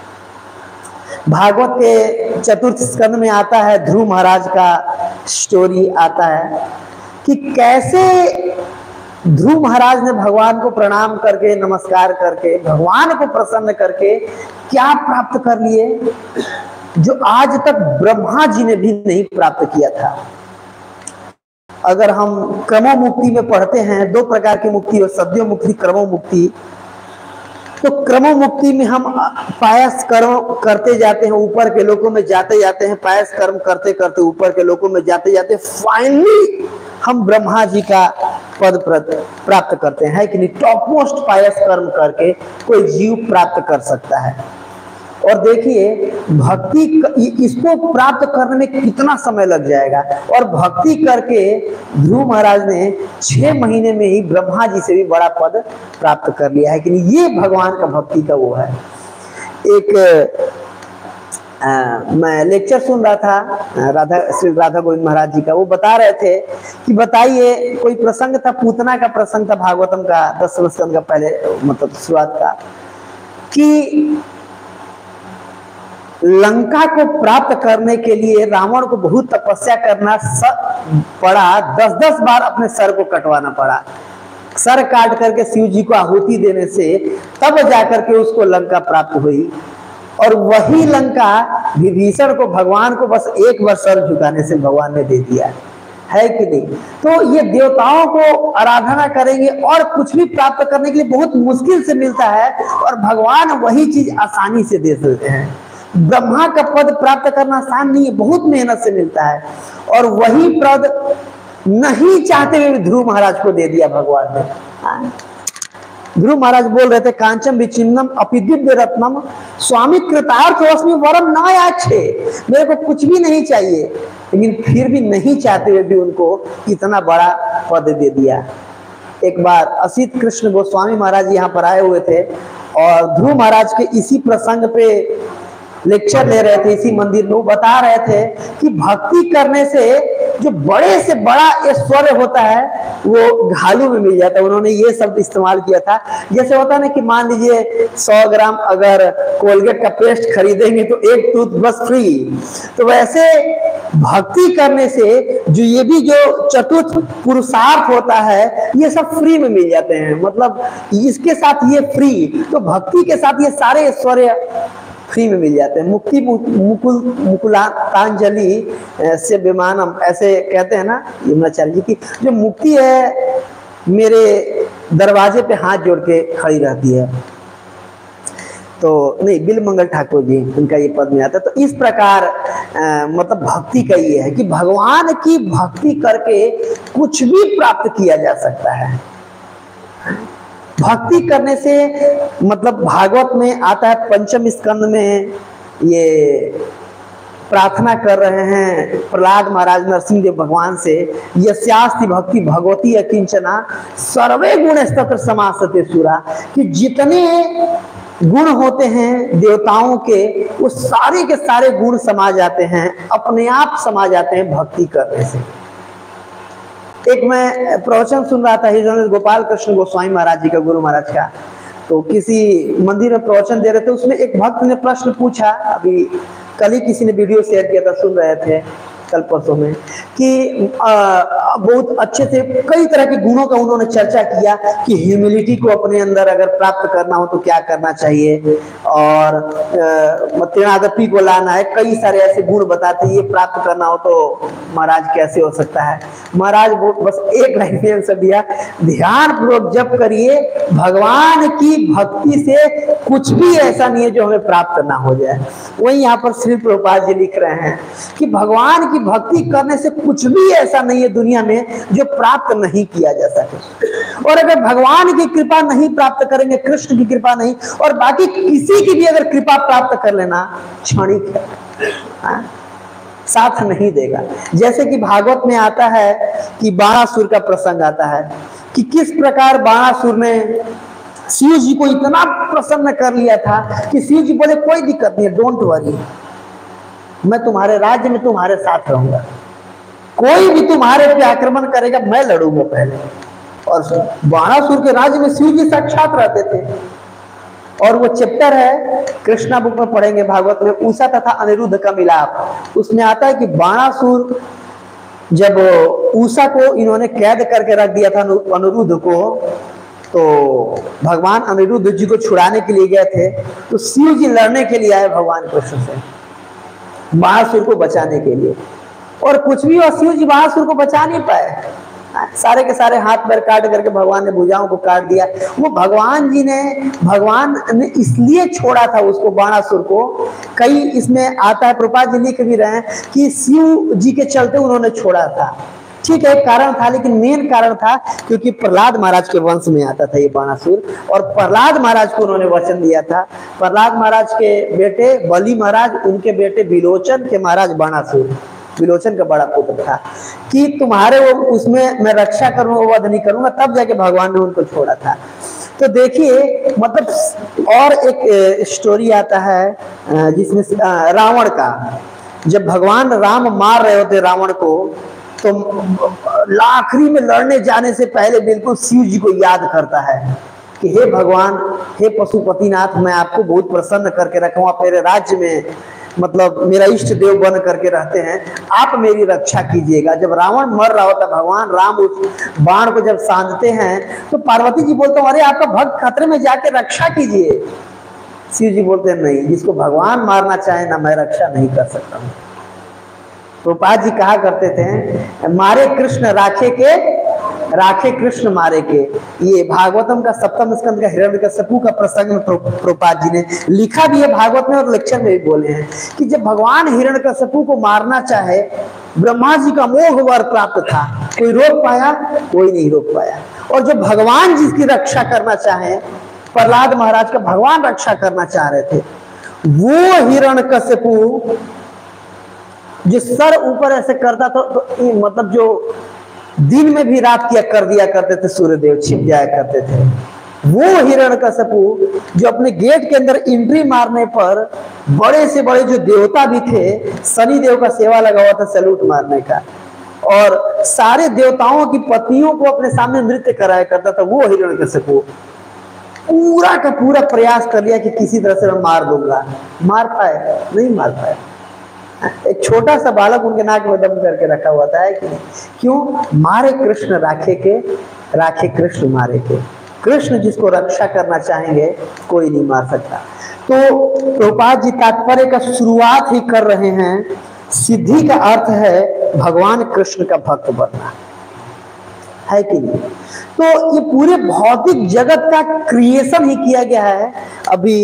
भागवत के चतुर्थ स्कंद में आता है, ध्रुव महाराज का स्टोरी आता है कि कैसे ध्रुव महाराज ने भगवान को प्रणाम करके, नमस्कार करके, भगवान को प्रसन्न करके क्या प्राप्त कर लिए जो आज तक ब्रह्मा जी ने भी नहीं प्राप्त किया था। अगर हम क्रमो मुक्ति में पढ़ते हैं, दो प्रकार की मुक्ति हो, सद्यो मुक्ति, क्रमो मुक्ति। तो क्रमो मुक्ति में हम पायस कर्म करते जाते हैं, ऊपर के लोकों में जाते जाते हैं, पायस कर्म करते करते ऊपर के लोकों में जाते जाते फाइनली हम ब्रह्मा जी का पद प्राप्त करते हैं, कि नहीं। टॉप मोस्ट पायस कर्म करके कोई जीव प्राप्त कर सकता है। और देखिए भक्ति इसको प्राप्त करने में कितना समय लग जाएगा, और भक्ति करके ध्रुव महाराज ने 6 महीने में ही ब्रह्मा जी से भी बड़ा पद प्राप्त कर लिया है, कि नहीं। ये भगवान का भक्ति का वो है। एक मैं लेक्चर सुन रहा था श्री राधा गोविंद महाराज जी का, वो बता रहे थे कि बताइए, कोई प्रसंग था, पूतना का प्रसंग था, भागवतम का 10वें स्कंद का पहले मतलब शुरुआत का, कि लंका को प्राप्त करने के लिए रावण को बहुत तपस्या करना पड़ा, 10-10 बार अपने सर को कटवाना पड़ा। सर काट करके शिव जी को आहुति देने से तब जाकर के उसको लंका प्राप्त हुई। और वही लंका विभीषण को, भगवान को बस एक बार सर झुकाने से भगवान ने दे दिया, है कि नहीं। तो ये देवताओं को आराधना करेंगे और कुछ भी प्राप्त करने के लिए बहुत मुश्किल से मिलता है, और भगवान वही चीज आसानी से दे देते हैं। ब्रह्मा का पद प्राप्त करना आसान नहीं है, बहुत मेहनत से मिलता है, और वही पद नहीं चाहते हुए ध्रुव महाराज को दे दिया भगवान ने। ध्रुव महाराज बोल रहे थे, कांचन विचिन्नम अपि दिव्य रत्नम स्वामी कृतार्थ अस्मि वरम न याचे, मेरे को कुछ भी नहीं चाहिए, लेकिन फिर भी नहीं चाहते हुए भी उनको इतना बड़ा पद दे दिया। एक बार असित कृष्ण गोस्वामी महाराज यहाँ पर आए हुए थे, और ध्रुव महाराज के इसी प्रसंग पे लेक्चर ले रहे थे इसी मंदिर में। वो बता रहे थे कि भक्ति करने से जो बड़े से बड़ा ऐश्वर्य होता है वो घालू में मिल जाता है। उन्होंने ये शब्द इस्तेमाल किया था, जैसे होता है ना कि मान लीजिए 100 ग्राम अगर कोलगेट का पेस्ट खरीदेंगे तो एक टूथब्रश फ्री, तो वैसे भक्ति करने से जो ये भी जो चतुर्थ पुरुषार्थ होता है ये सब फ्री में मिल जाते हैं। मतलब इसके साथ ये फ्री, तो भक्ति के साथ ये सारे ऐश्वर्य फ्री में मिल जाते हैं। मुक्ति मुकुलांजलि से विमानम, ऐसे कहते हैं ना यमुनाचार्य जी की, जो मुक्ति है मेरे दरवाजे पे हाथ जोड़ के खड़ी रहती है। तो नहीं, बिलमंगल ठाकुर जी उनका ये पद में आता है। तो इस प्रकार मतलब भक्ति का ये है कि भगवान की भक्ति करके कुछ भी प्राप्त किया जा सकता है। भक्ति करने से मतलब भागवत में आता है 5वें स्कंद में, ये प्रार्थना कर रहे हैं प्रहलाद महाराज नरसिंह देव भगवान से, यस्यास्ति भक्ति भगवती अकिंचना सर्वे गुण स्तत्र समासते सुरा, कि जितने गुण होते हैं देवताओं के वो सारे के सारे गुण समा जाते हैं, अपने आप समा जाते हैं भक्ति करने से। एक मैं प्रवचन सुन रहा था हिजोनेस गोपाल कृष्ण गोस्वामी महाराज जी का, गुरु महाराज का, तो किसी मंदिर में प्रवचन दे रहे थे, उसमें एक भक्त ने प्रश्न पूछा, अभी कल ही किसी ने वीडियो शेयर किया था, सुन रहे थे, कल परसों में कि बहुत अच्छे से कई तरह के गुणों का उन्होंने चर्चा किया कि ह्यूमिलिटी को अपने अंदर अगर प्राप्त करना हो तो क्या करना चाहिए, और तृणादपी को लाना है, कई सारे ऐसे गुण बताते हैं, ये प्राप्त करना हो तो महाराज कैसे हो सकता है। महाराज बस एक लाइन में आंसर दिया, ध्यान पूर्वक जप करिए, भगवान की भक्ति से कुछ भी ऐसा नहीं है जो हमें प्राप्त करना हो जाए। वही यहाँ पर श्री प्रभुपाद जी लिख रहे हैं कि भगवान की भक्ति करने से कुछ भी ऐसा नहीं है दुनिया में जो प्राप्त नहीं किया जा सके, और अगर भगवान की कृपा नहीं प्राप्त करेंगे, कृष्ण की कृपा नहीं, और बाकी किसी की भी अगर कृपा प्राप्त कर लेना क्षणिक है, साथ नहीं देगा। जैसे कि भागवत में आता है कि बाणासुर का प्रसंग आता है कि किस प्रकार बाणासुर ने शिव जी को इतना प्रसन्न कर लिया था कि शिव जी बोले कोई दिक्कत नहीं है, डोंट वरी, मैं तुम्हारे राज्य में तुम्हारे साथ रहूंगा, कोई भी तुम्हारे पे आक्रमण करेगा मैं लड़ूंगा पहले। और बाणासुर के राज्य में शिव जी साक्षात रहते थे, और वो चैप्टर है कृष्णा बुक में पढ़ेंगे भागवत में, उषा तथा अनिरुद्ध का मिलाप। उसमें आता है कि बाणासुर जब उषा को इन्होंने कैद करके रख दिया था अनिरुद्ध को, तो भगवान अनिरुद्ध जी को छुड़ाने के लिए गए थे, तो शिव जी लड़ने के लिए आए भगवान कृष्ण से बाणासुर को बचाने के लिए, और कुछ भी, और शिव जी बाणासुर को बचा नहीं पाए, सारे के सारे हाथ पैर काट करके भगवान ने भुजाओं को काट दिया। वो भगवान ने इसलिए छोड़ा था उसको, बाणासुर को। कई इसमें आता है, प्रभुपाद जी लिख भी रहे हैं कि शिव जी के चलते उन्होंने छोड़ा था। ठीक है, एक कारण था, लेकिन मेन कारण था क्योंकि प्रहलाद महाराज के वंश में आता था ये बाणासुर, और प्रहलाद महाराज को उन्होंने वचन दिया था। प्रहलाद महाराज के बेटे बलि महाराज, उनके बेटे विलोचन के महाराज बाणासुर, विलोचन का बड़ा पुत्र था, कि तुम्हारे वो उसमें मैं रक्षा करूंगा, वध नहीं करूंगा, तब जाके भगवान ने उनको छोड़ा था। तो देखिए, मतलब और एक स्टोरी आता है जिसमें रावण का, जब भगवान राम मार रहे होते रावण को, तो आखिरी में लड़ने जाने से पहले बिल्कुल शिव जी को याद करता है कि हे भगवान, हे पशुपतिनाथ, मैं आपको बहुत प्रसन्न करके रखूंगा, मेरे राज्य में मतलब मेरा इष्ट देव बन करके रहते हैं, आप मेरी रक्षा कीजिएगा। जब रावण मर रहा होता, भगवान राम उस बाण को जब साधते हैं, तो पार्वती जी बोलते हैं, अरे आपका भक्त खतरे में जाके रक्षा कीजिए। शिव जी बोलते हैं, नहीं, जिसको भगवान मारना चाहे ना, मैं रक्षा नहीं कर सकता हूँ। प्रभुपाद जी कहा करते थे, मारे कृष्ण राखे के, राखे कृष्ण मारे के। ये भागवतम का सप्तम स्कंद का हिरण्यकश्यपु का प्रसंग में प्रभुपाद जी ने लिखा भी है भागवत में, और लेक्चर में भी बोले हैं कि जब भगवान हिरण्यकश्यपु को मारना चाहे, ब्रह्मा जी का मोह वर प्राप्त था, कोई रोक पाया? कोई नहीं रोक पाया। और जब भगवान जिसकी रक्षा करना चाहे, प्रहलाद महाराज का भगवान रक्षा करना चाह रहे थे, वो हिरण्यकश्यपु जो सर ऊपर ऐसे करता था, तो मतलब जो दिन में भी रात किया कर दिया करते थे, सूर्यदेव छिप जाया करते थे, वो हिरण्यकश्यपु जो अपने गेट के अंदर एंट्री मारने पर बड़े से बड़े जो देवता भी थे, शनि देव का सेवा लगा हुआ था सैल्यूट मारने का, और सारे देवताओं की पत्नियों को अपने सामने नृत्य कराया करता था, वो हिरण्यकश्यपु पूरा का पूरा प्रयास कर लिया कि किसी तरह से मैं मार दूंगा। मार पाए? नहीं मार पाए। एक छोटा सा बालक उनके नाक में दम करके रखा हुआ था, है कि नहीं? क्यों? मारे कृष्ण राखे के, राखे कृष्ण मारे के। कृष्ण जिसको रक्षा करना चाहेंगे, कोई नहीं मार सकता। तो प्रभुपाद जी तात्पर्य का शुरुआत ही कर रहे हैं, सिद्धि का अर्थ है भगवान कृष्ण का भक्त बनना, है कि नहीं? तो ये पूरे भौतिक जगत का क्रिएशन ही किया गया है। अभी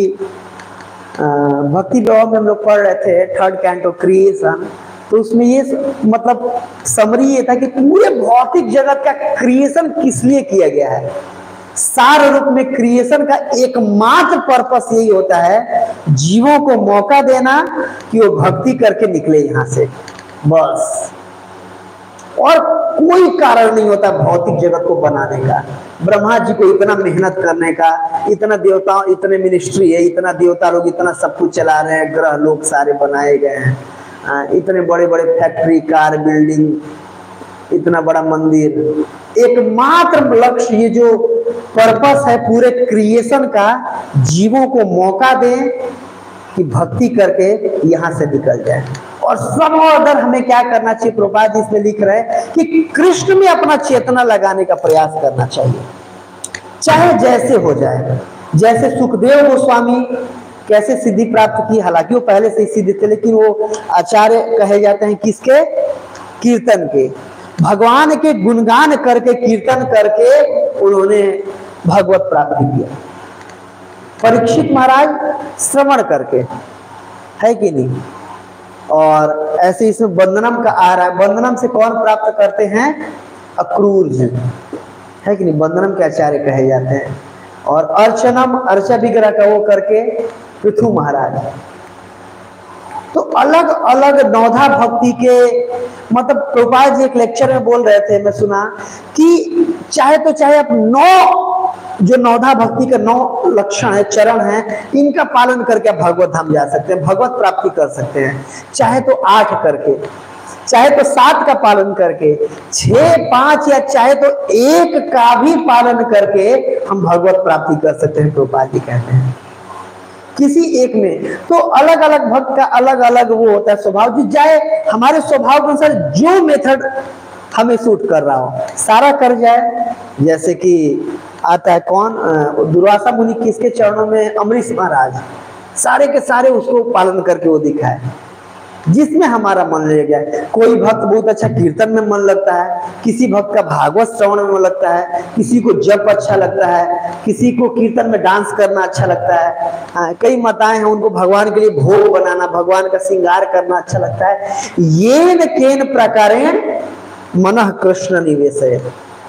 भक्ति विभाग में हम लोग पढ़ रहे थे थर्ड कैंटो क्रिएशन, तो उसमें ये मतलब समरी ये था कि पूरे भौतिक जगत का क्रिएशन किस लिए किया गया है। सार रूप में क्रिएशन का एकमात्र पर्पस यही होता है, जीवों को मौका देना कि वो भक्ति करके निकले यहाँ से, बस। और कोई कारण नहीं होता भौतिक जगत को बनाने का। ब्रह्मा जी को इतना मेहनत करने का, इतना देवता, इतने मिनिस्ट्री है, इतना देवता लोग इतना सब कुछ चला रहे हैं, ग्रह लोग सारे बनाए गए हैं, इतने बड़े बड़े फैक्ट्री, कार, बिल्डिंग, इतना बड़ा मंदिर। एकमात्र लक्ष्य, ये जो पर्पस है पूरे क्रिएशन का, जीवों को मौका दें कि भक्ति करके यहाँ से निकल जाए। और सब अदर हमें क्या करना चाहिए, प्रभुपाद जी इसमें लिख रहे हैं कि कृष्ण में अपना चेतना लगाने का प्रयास करना चाहिए, चाहे जैसे हो जाए। जैसे सुखदेव गोस्वामी कैसे सिद्धि प्राप्त की, हालांकि वो पहले से ही सिद्ध थे, लेकिन वो आचार्य कहे जाते हैं किसके, कीर्तन के। भगवान के गुणगान करके, कीर्तन करके उन्होंने भगवत प्राप्ति किया। परीक्षित महाराज श्रवण करके, है कि नहीं। और ऐसे इसमें वंदनम का आ रहा है, वंदनम से कौन प्राप्त करते हैं, अक्रूर जी, है कि नहीं, वंदनम के आचार्य कहे जाते हैं। और अर्चनम, अर्चा विग्रह का वो करके पृथु महाराज। तो अलग अलग नौधा भक्ति के, मतलब प्रभुपाद जी एक लेक्चर में बोल रहे थे, मैं सुना कि चाहे तो चाहे आप 9 जो नौधा भक्ति के 9 लक्षण है, चरण है, इनका पालन करके आप भगवत धाम जा सकते हैं, भगवत प्राप्ति कर सकते हैं। चाहे तो 8 करके, चाहे तो 7 का पालन करके, 6, 5 या चाहे तो 1 का भी पालन करके हम भगवत प्राप्ति कर सकते हैं, प्रभुपाद जी कहते हैं। किसी एक में तो अलग अलग भक्त का अलग अलग वो होता है स्वभाव, जो जाए हमारे स्वभाव के अनुसार जो मेथड हमें सूट कर रहा हो सारा कर जाए। जैसे कि आता है कौन, दुर्वासा मुनि किसके चरणों में, अमरीश महाराज, सारे के सारे उसको पालन करके वो दिखाए, जिसमें हमारा मन लग गया। कोई भक्त बहुत अच्छा कीर्तन में मन लगता है, किसी भक्त का भागवत श्रवण में मन लगता है, किसी को जप अच्छा लगता है, किसी को कीर्तन में डांस करना अच्छा लगता है। हाँ, कई माताएं हैं उनको भगवान के लिए भोग बनाना, भगवान का श्रृंगार करना अच्छा लगता है। येन केन प्रकारेण मनः कृष्ण निवेशय,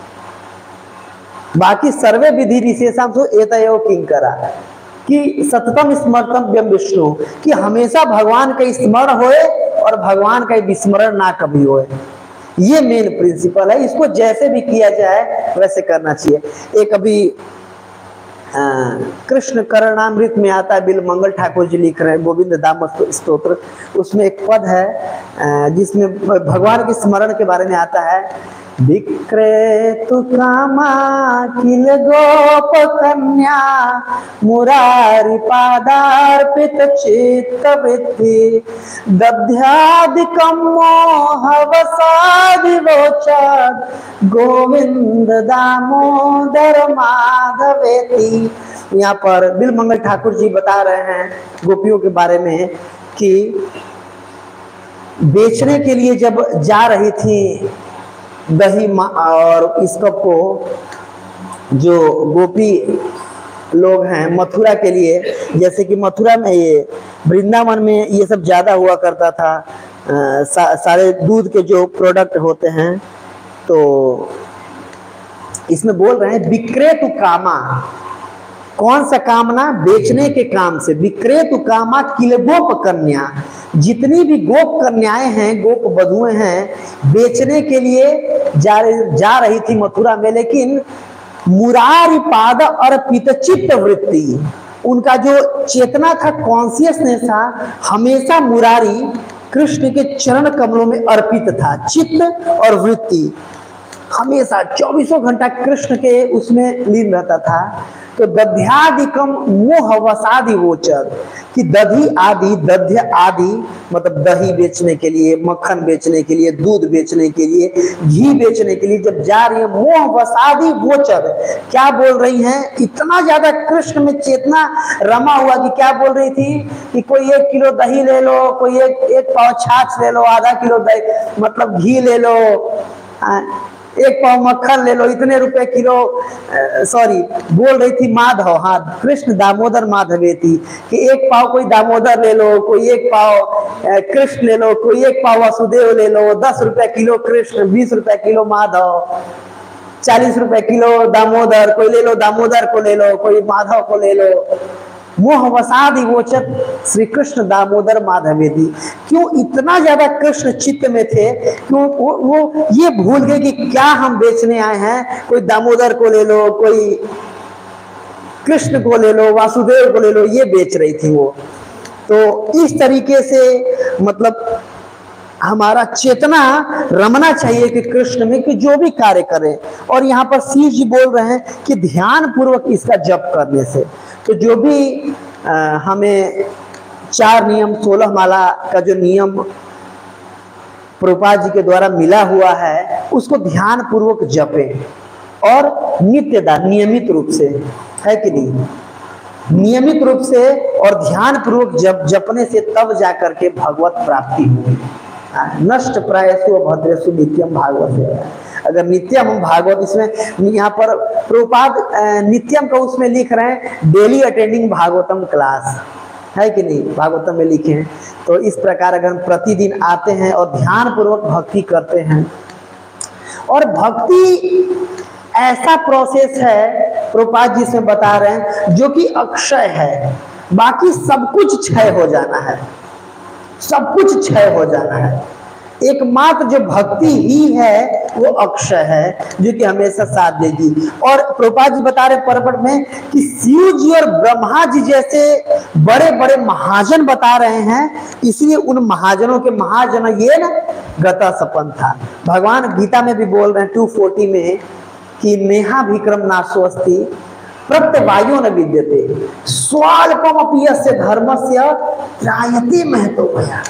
बाकी सर्वे विधि विशेषांश एतयो किंकरा, कि सततम स्मर्तव्यम विष्णु, कि हमेशा भगवान का स्मरण होए और भगवान का विस्मरण ना कभी होए। ये मेन प्रिंसिपल है, इसको जैसे भी किया जाए वैसे करना चाहिए। एक अभी कृष्ण करणामृत में आता है, बिल मंगल ठाकुर जी लिख रहे हैं गोविंद दाम स्तोत्र, उसमें एक पद है जिसमें भगवान के स्मरण के बारे में आता है, विक्रेतु कामा किल गोप कन्या मुरारी पादार्पित चित्त वृत्ति दध्यादिकं मोहवसादि रोचद गोविंद दामोदर माधवेति। यहाँ पर बिल मंगल ठाकुर जी बता रहे हैं गोपियों के बारे में कि बेचने के लिए जब जा रही थी दही और इस कप को, जो गोपी लोग हैं मथुरा के लिए, जैसे कि मथुरा में, ये वृंदावन में ये सब ज्यादा हुआ करता था, सारे दूध के जो प्रोडक्ट होते हैं। तो इसमें बोल रहे हैं विक्रेतु कामा, कौन सा कामना, बेचने के काम से। विक्रेतु कामा किल गोप कन्या, जितनी भी गोप कन्याएं हैं, गोप बधुएं हैं, बेचने के लिए जा रही थी मथुरा में, लेकिन मुरारी पाद अर्पित चित्त वृत्ति, उनका जो चेतना था, कॉन्शियसनेस था, हमेशा मुरारी कृष्ण के चरण कमलों में अर्पित था। चित्त और वृत्ति हमेशा 24 घंटा कृष्ण के उसमें लीन रहता था। तो दध्यादिकम मोह वसादि गोचर, कि दधी आदि, दध्य आदि मतलब दही बेचने के लिए, मक्खन बेचने के लिए, दूध बेचने के लिए, घी बेचने के लिए जब जा रही है, मोह वसादि गोचर, क्या बोल रही हैं, इतना ज्यादा कृष्ण में चेतना रमा हुआ कि क्या बोल रही थी कि कोई 1 किलो दही ले लो, कोई एक पाव छाछ ले लो, आधा किलो दही मतलब घी ले लो, 1 पाव मक्खन ले लो, इतने रुपए किलो, सॉरी बोल रही थी माधव, हाँ कृष्ण दामोदर माधवे थी, कि 1 पाव कोई दामोदर ले लो, कोई 1 पाव कृष्ण ले लो, कोई 1 पाव वासुदेव ले लो, 10 रुपए किलो कृष्ण, 20 रुपए किलो माधव, 40 रुपए किलो दामोदर, कोई ले लो दामोदर को ले लो, कोई माधव को ले लो। मोह वसादि गोचर श्री कृष्ण दामोदर माधवेदी, क्यों इतना ज्यादा कृष्ण चित्त में थे, क्यों वो ये भूल गए कि क्या हम बेचने आए हैं, कोई दामोदर को ले लो, कोई कृष्ण को ले लो, वासुदेव को ले लो, ये बेच रही थी वो। तो इस तरीके से मतलब हमारा चेतना रमना चाहिए कि कृष्ण में, कि जो भी कार्य करें। और यहाँ पर श्री जी बोल रहे हैं कि ध्यान पूर्वक इसका जप करने से, तो जो भी हमें 4 नियम 16 माला का जो नियम प्रभुपाद जी के द्वारा मिला हुआ है उसको ध्यान पूर्वक जपे और नियमित रूप से, है कि नहीं, नियमित रूप से और ध्यान पूर्वक जपने से तब जाकर के भगवत प्राप्ति हुई। नष्ट प्रायसु भद्रेशु नित्यम भागवत। अगर नित्यम भागवत, इसमें यहाँ पर प्रभुपाद नित्यम का उसमें लिख रहे हैं डेली अटेंडिंग भागवतम क्लास, है कि नहीं, भागवतम में लिखे हैं। तो इस प्रकार अगर हम प्रतिदिन आते हैं और ध्यान पूर्वक भक्ति करते हैं, और भक्ति ऐसा प्रोसेस है प्रभुपाद जी इसमें बता रहे हैं जो कि अक्षय है, बाकी सब कुछ क्षय हो जाना है, सब कुछ क्षय हो जाना है। एकमात्र जो भक्ति ही है वो अक्षय है, जो कि हमेशा साथ देगी। और प्रभुपाद जी बता रहे परपट में कि शिव जी और ब्रह्मा जी जैसे बड़े बड़े महाजन बता रहे हैं, इसलिए उन महाजनों के महाजन ये ना गता सपन था। भगवान गीता में भी बोल रहे हैं 240 में कि नेहा विक्रम नाशोस्ति प्रत्यवायो न विद्यते स्वल्पमपि यस्य धर्मस्य त्रायते महतो भया।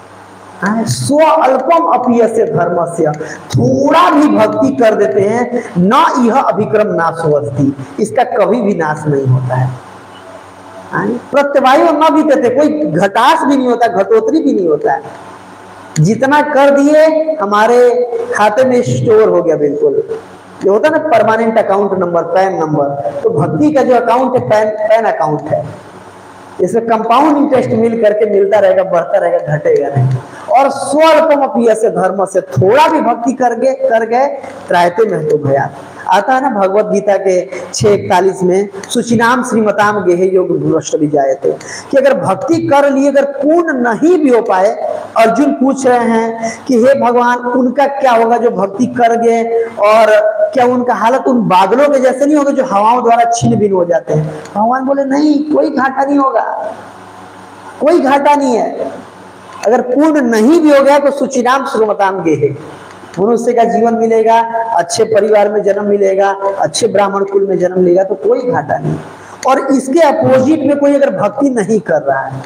स्वल्पम अपीयस्य धर्मस्य, थोड़ा भी भक्ति कर देते हैं न यह अभिक्रम नाशोस्ति, इसका कभी भी नाश नहीं होता है। प्रत्यवायो न विद्यते, कोई घटास भी नहीं होता, घटोतरी भी नहीं होता है। जितना कर दिए हमारे खाते में स्टोर हो गया, बिल्कुल जो होता है ना permanent account number, PAN number, तो भक्ति का जो अकाउंट है पैन अकाउंट है। इसमें कंपाउंड इंटरेस्ट मिल करके मिलता रहेगा, बढ़ता रहेगा, घटेगा नहीं। और स्वल्पम अपीयस्य धर्म से, थोड़ा भी भक्ति कर गए त्रायते में तो भया। आता है ना भगवत गीता के 6:41 में सुचिनाम श्रीमताम गेहे योग भ्रष्ट भी जाए थे, कि अगर भक्ति कर लिए अगर पूर्ण नहीं भी हो पाए, अर्जुन पूछ रहे हैं कि हे भगवान उनका क्या होगा जो भक्ति कर गए, और क्या उनका हालत उन बादलों के जैसे नहीं होगा जो हवाओं द्वारा छिन्न भिन्न हो जाते हैं। भगवान बोले नहीं, कोई घाटा नहीं होगा, कोई घाटा नहीं है। अगर पूर्ण नहीं भी हो गया तो सुचिनाम श्रीमताम गेहे, मनुष्य का जीवन मिलेगा, अच्छे परिवार में जन्म मिलेगा, अच्छे ब्राह्मण कुल में जन्म मिलेगा, तो कोई घाटा नहीं। और इसके अपोजिट में कोई अगर भक्ति नहीं कर रहा है,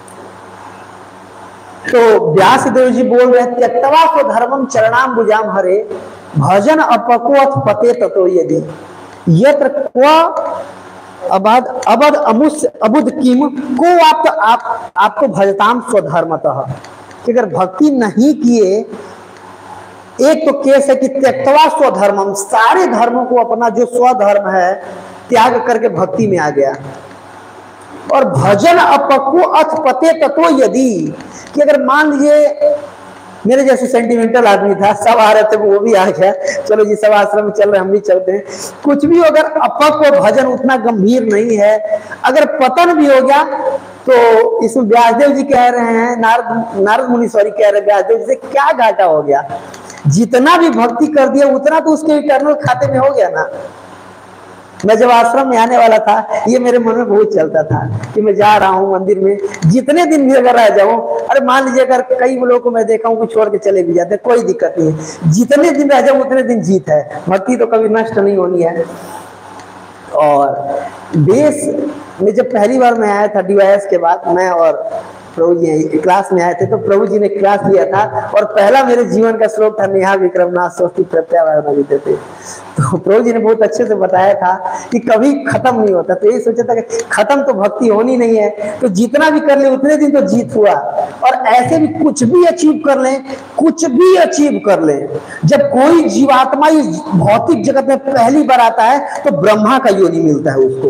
तो व्यासदेव जी बोल रहे हैं त्यक्तवा को धर्मम चरणाम बुजाम हरे भजन अपकोथ पते ततो यदि यत्र क्व अबद अमुष्य अबुद किम को आपको भजताम स्वधर्मतः। कि अगर भक्ति नहीं किए, एक तो केस है कि त्यक्तवा स्वधर्मम, सारे धर्मों को अपना जो स्वधर्म है त्याग करके भक्ति में आ गया। और भजन अपको अथ पते ततो यदि, कि अगर मान लीजिए मेरे जैसे सेंटिमेंटल आदमी था, सब आ रहे थे वो भी आ गया, चलो जी सब आश्रम में चल रहे हम भी चलते हैं, कुछ भी अगर अपक को भजन उतना गंभीर नहीं है, अगर पतन भी हो गया तो इसमें व्यासदेव जी कह रहे हैं, नारद मुनि सॉरी कह रहे हैं व्यासदेव जी से क्या घाटा हो गया, जितना भी भक्ति कर दिया उतना तो उसके इटर्नल खाते में हो गया ना। मैं जब आश्रम में आने वाला था, ये मेरे मन में बहुत चलता था कि मैं जा रहा हूँ मंदिर में, जितने दिन भी अगर रह जाऊं, अरे मान लीजिए अगर कई लोगों को मैं देखा हूँ कि छोड़ के चले भी जाते, कोई दिक्कत नहीं है, जितने दिन रह जाऊं उतने दिन जीत है, भक्ति तो कभी नष्ट नहीं होनी है। और देश में जब पहली बार मैं आया था DYS के बाद, मैं और प्रभु जी क्लास में आए थे, तो प्रभु जी ने क्लास लिया था और पहला मेरे जीवन का श्लोक था नेहा विक्रम नाशोस्ति प्रत्यवायो न विद्यते। तो प्रभु जी ने बहुत अच्छे से बताया था कि कभी खत्म नहीं होता, तो यही सोचा था कि खत्म तो भक्ति होनी नहीं है, तो जितना भी कर ले उतने दिन तो जीत हुआ। और ऐसे भी कुछ भी अचीव कर लें, कुछ भी अचीव कर लें, जब कोई जीवात्मा इस भौतिक जगत में पहली बार आता है तो ब्रह्मा का योनि मिलता है उसको,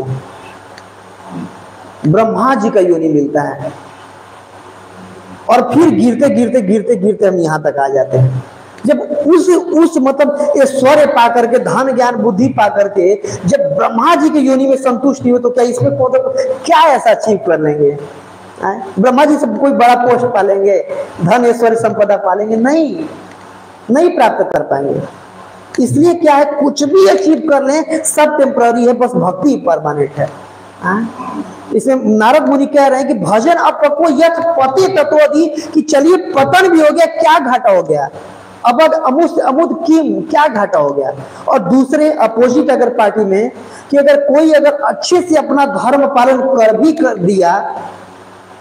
ब्रह्मा जी का योनि मिलता है। और फिर गिरते गिरते गिरते गिरते हम यहाँ तक आ जाते हैं। जब उस मतलब ऐश्वर्य पा करके, धन ज्ञान बुद्धि पा करके जब ब्रह्मा जी के योनि में संतुष्ट नहीं हो, तो क्या इसमें क्या ऐसा अचीव कर लेंगे? ब्रह्मा जी से कोई बड़ा पोस्ट पालेंगे, धन ऐश्वर्य संपदा पालेंगे? नहीं प्राप्त कर पाएंगे। इसलिए क्या है, कुछ भी अचीव कर लें सब टेम्पररी है, बस भक्ति परमानेंट है। इसमें नारद मुनि कह रहे हैं कि भजन अपको यथ पते तत्वधि, कि चलिए पतन भी हो गया, क्या घाटा हो गया, अबद अमुष्य अमुद किम, क्या घाटा हो गया। और दूसरे अपोजिट अगर पार्टी में कि अगर कोई अगर अच्छे से अपना धर्म पालन कर दिया,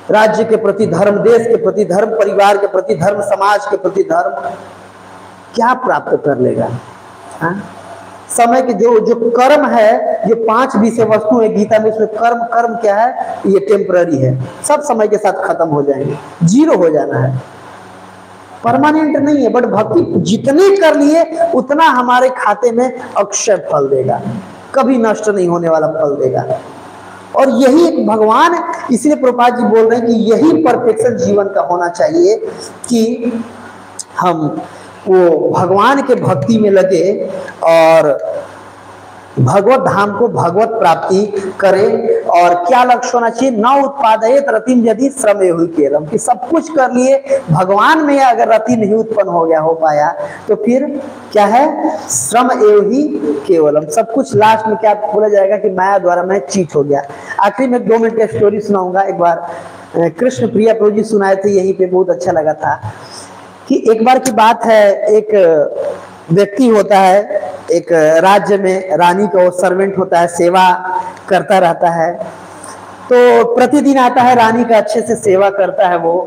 राज्य के प्रति धर्म, देश के प्रति धर्म, परिवार के प्रति धर्म, समाज के प्रति धर्म, क्या प्राप्त कर लेगा? समय के जो जो कर्म है, जो 5 विषय वस्तु है गीता में, उसमें कर्म, कर्म क्या है? ये टेम्पररी है, सब समय के साथ खत्म हो जाएंगे, जीरो हो जाना है, परमानेंट नहीं है। बट भक्ति जितनी कर लिए उतना हमारे खाते में अक्षय फल देगा, कभी नष्ट नहीं होने वाला फल देगा। और यही एक भगवान, इसलिए प्रभुपाद जी बोल रहे हैं कि यही परफेक्शन जीवन का होना चाहिए कि हम वो भगवान के भक्ति में लगे और भगवत धाम को, भगवत प्राप्ति करें। और क्या लक्ष्य होना चाहिए? न उत्पादयेत रतिम यदि श्रमे हुई केवलम, कि सब कुछ कर लिए, भगवान में अगर रति नहीं उत्पन्न हो गया, हो पाया, तो फिर क्या है? श्रम एव ही केवलम, सब कुछ लास्ट में क्या बोला जाएगा कि माया द्वारा मैं चीट हो गया। आखिरी में 2 मिनट की स्टोरी सुनाऊंगा। एक बार कृष्ण प्रिया प्रभु जी सुनाए थे यहीं पे, बहुत अच्छा लगा था कि एक बार की बात है, एक व्यक्ति होता है एक राज्य में, रानी का वो सर्वेंट होता है, सेवा करता रहता है। तो प्रतिदिन आता है, रानी का अच्छे से सेवा करता है वो।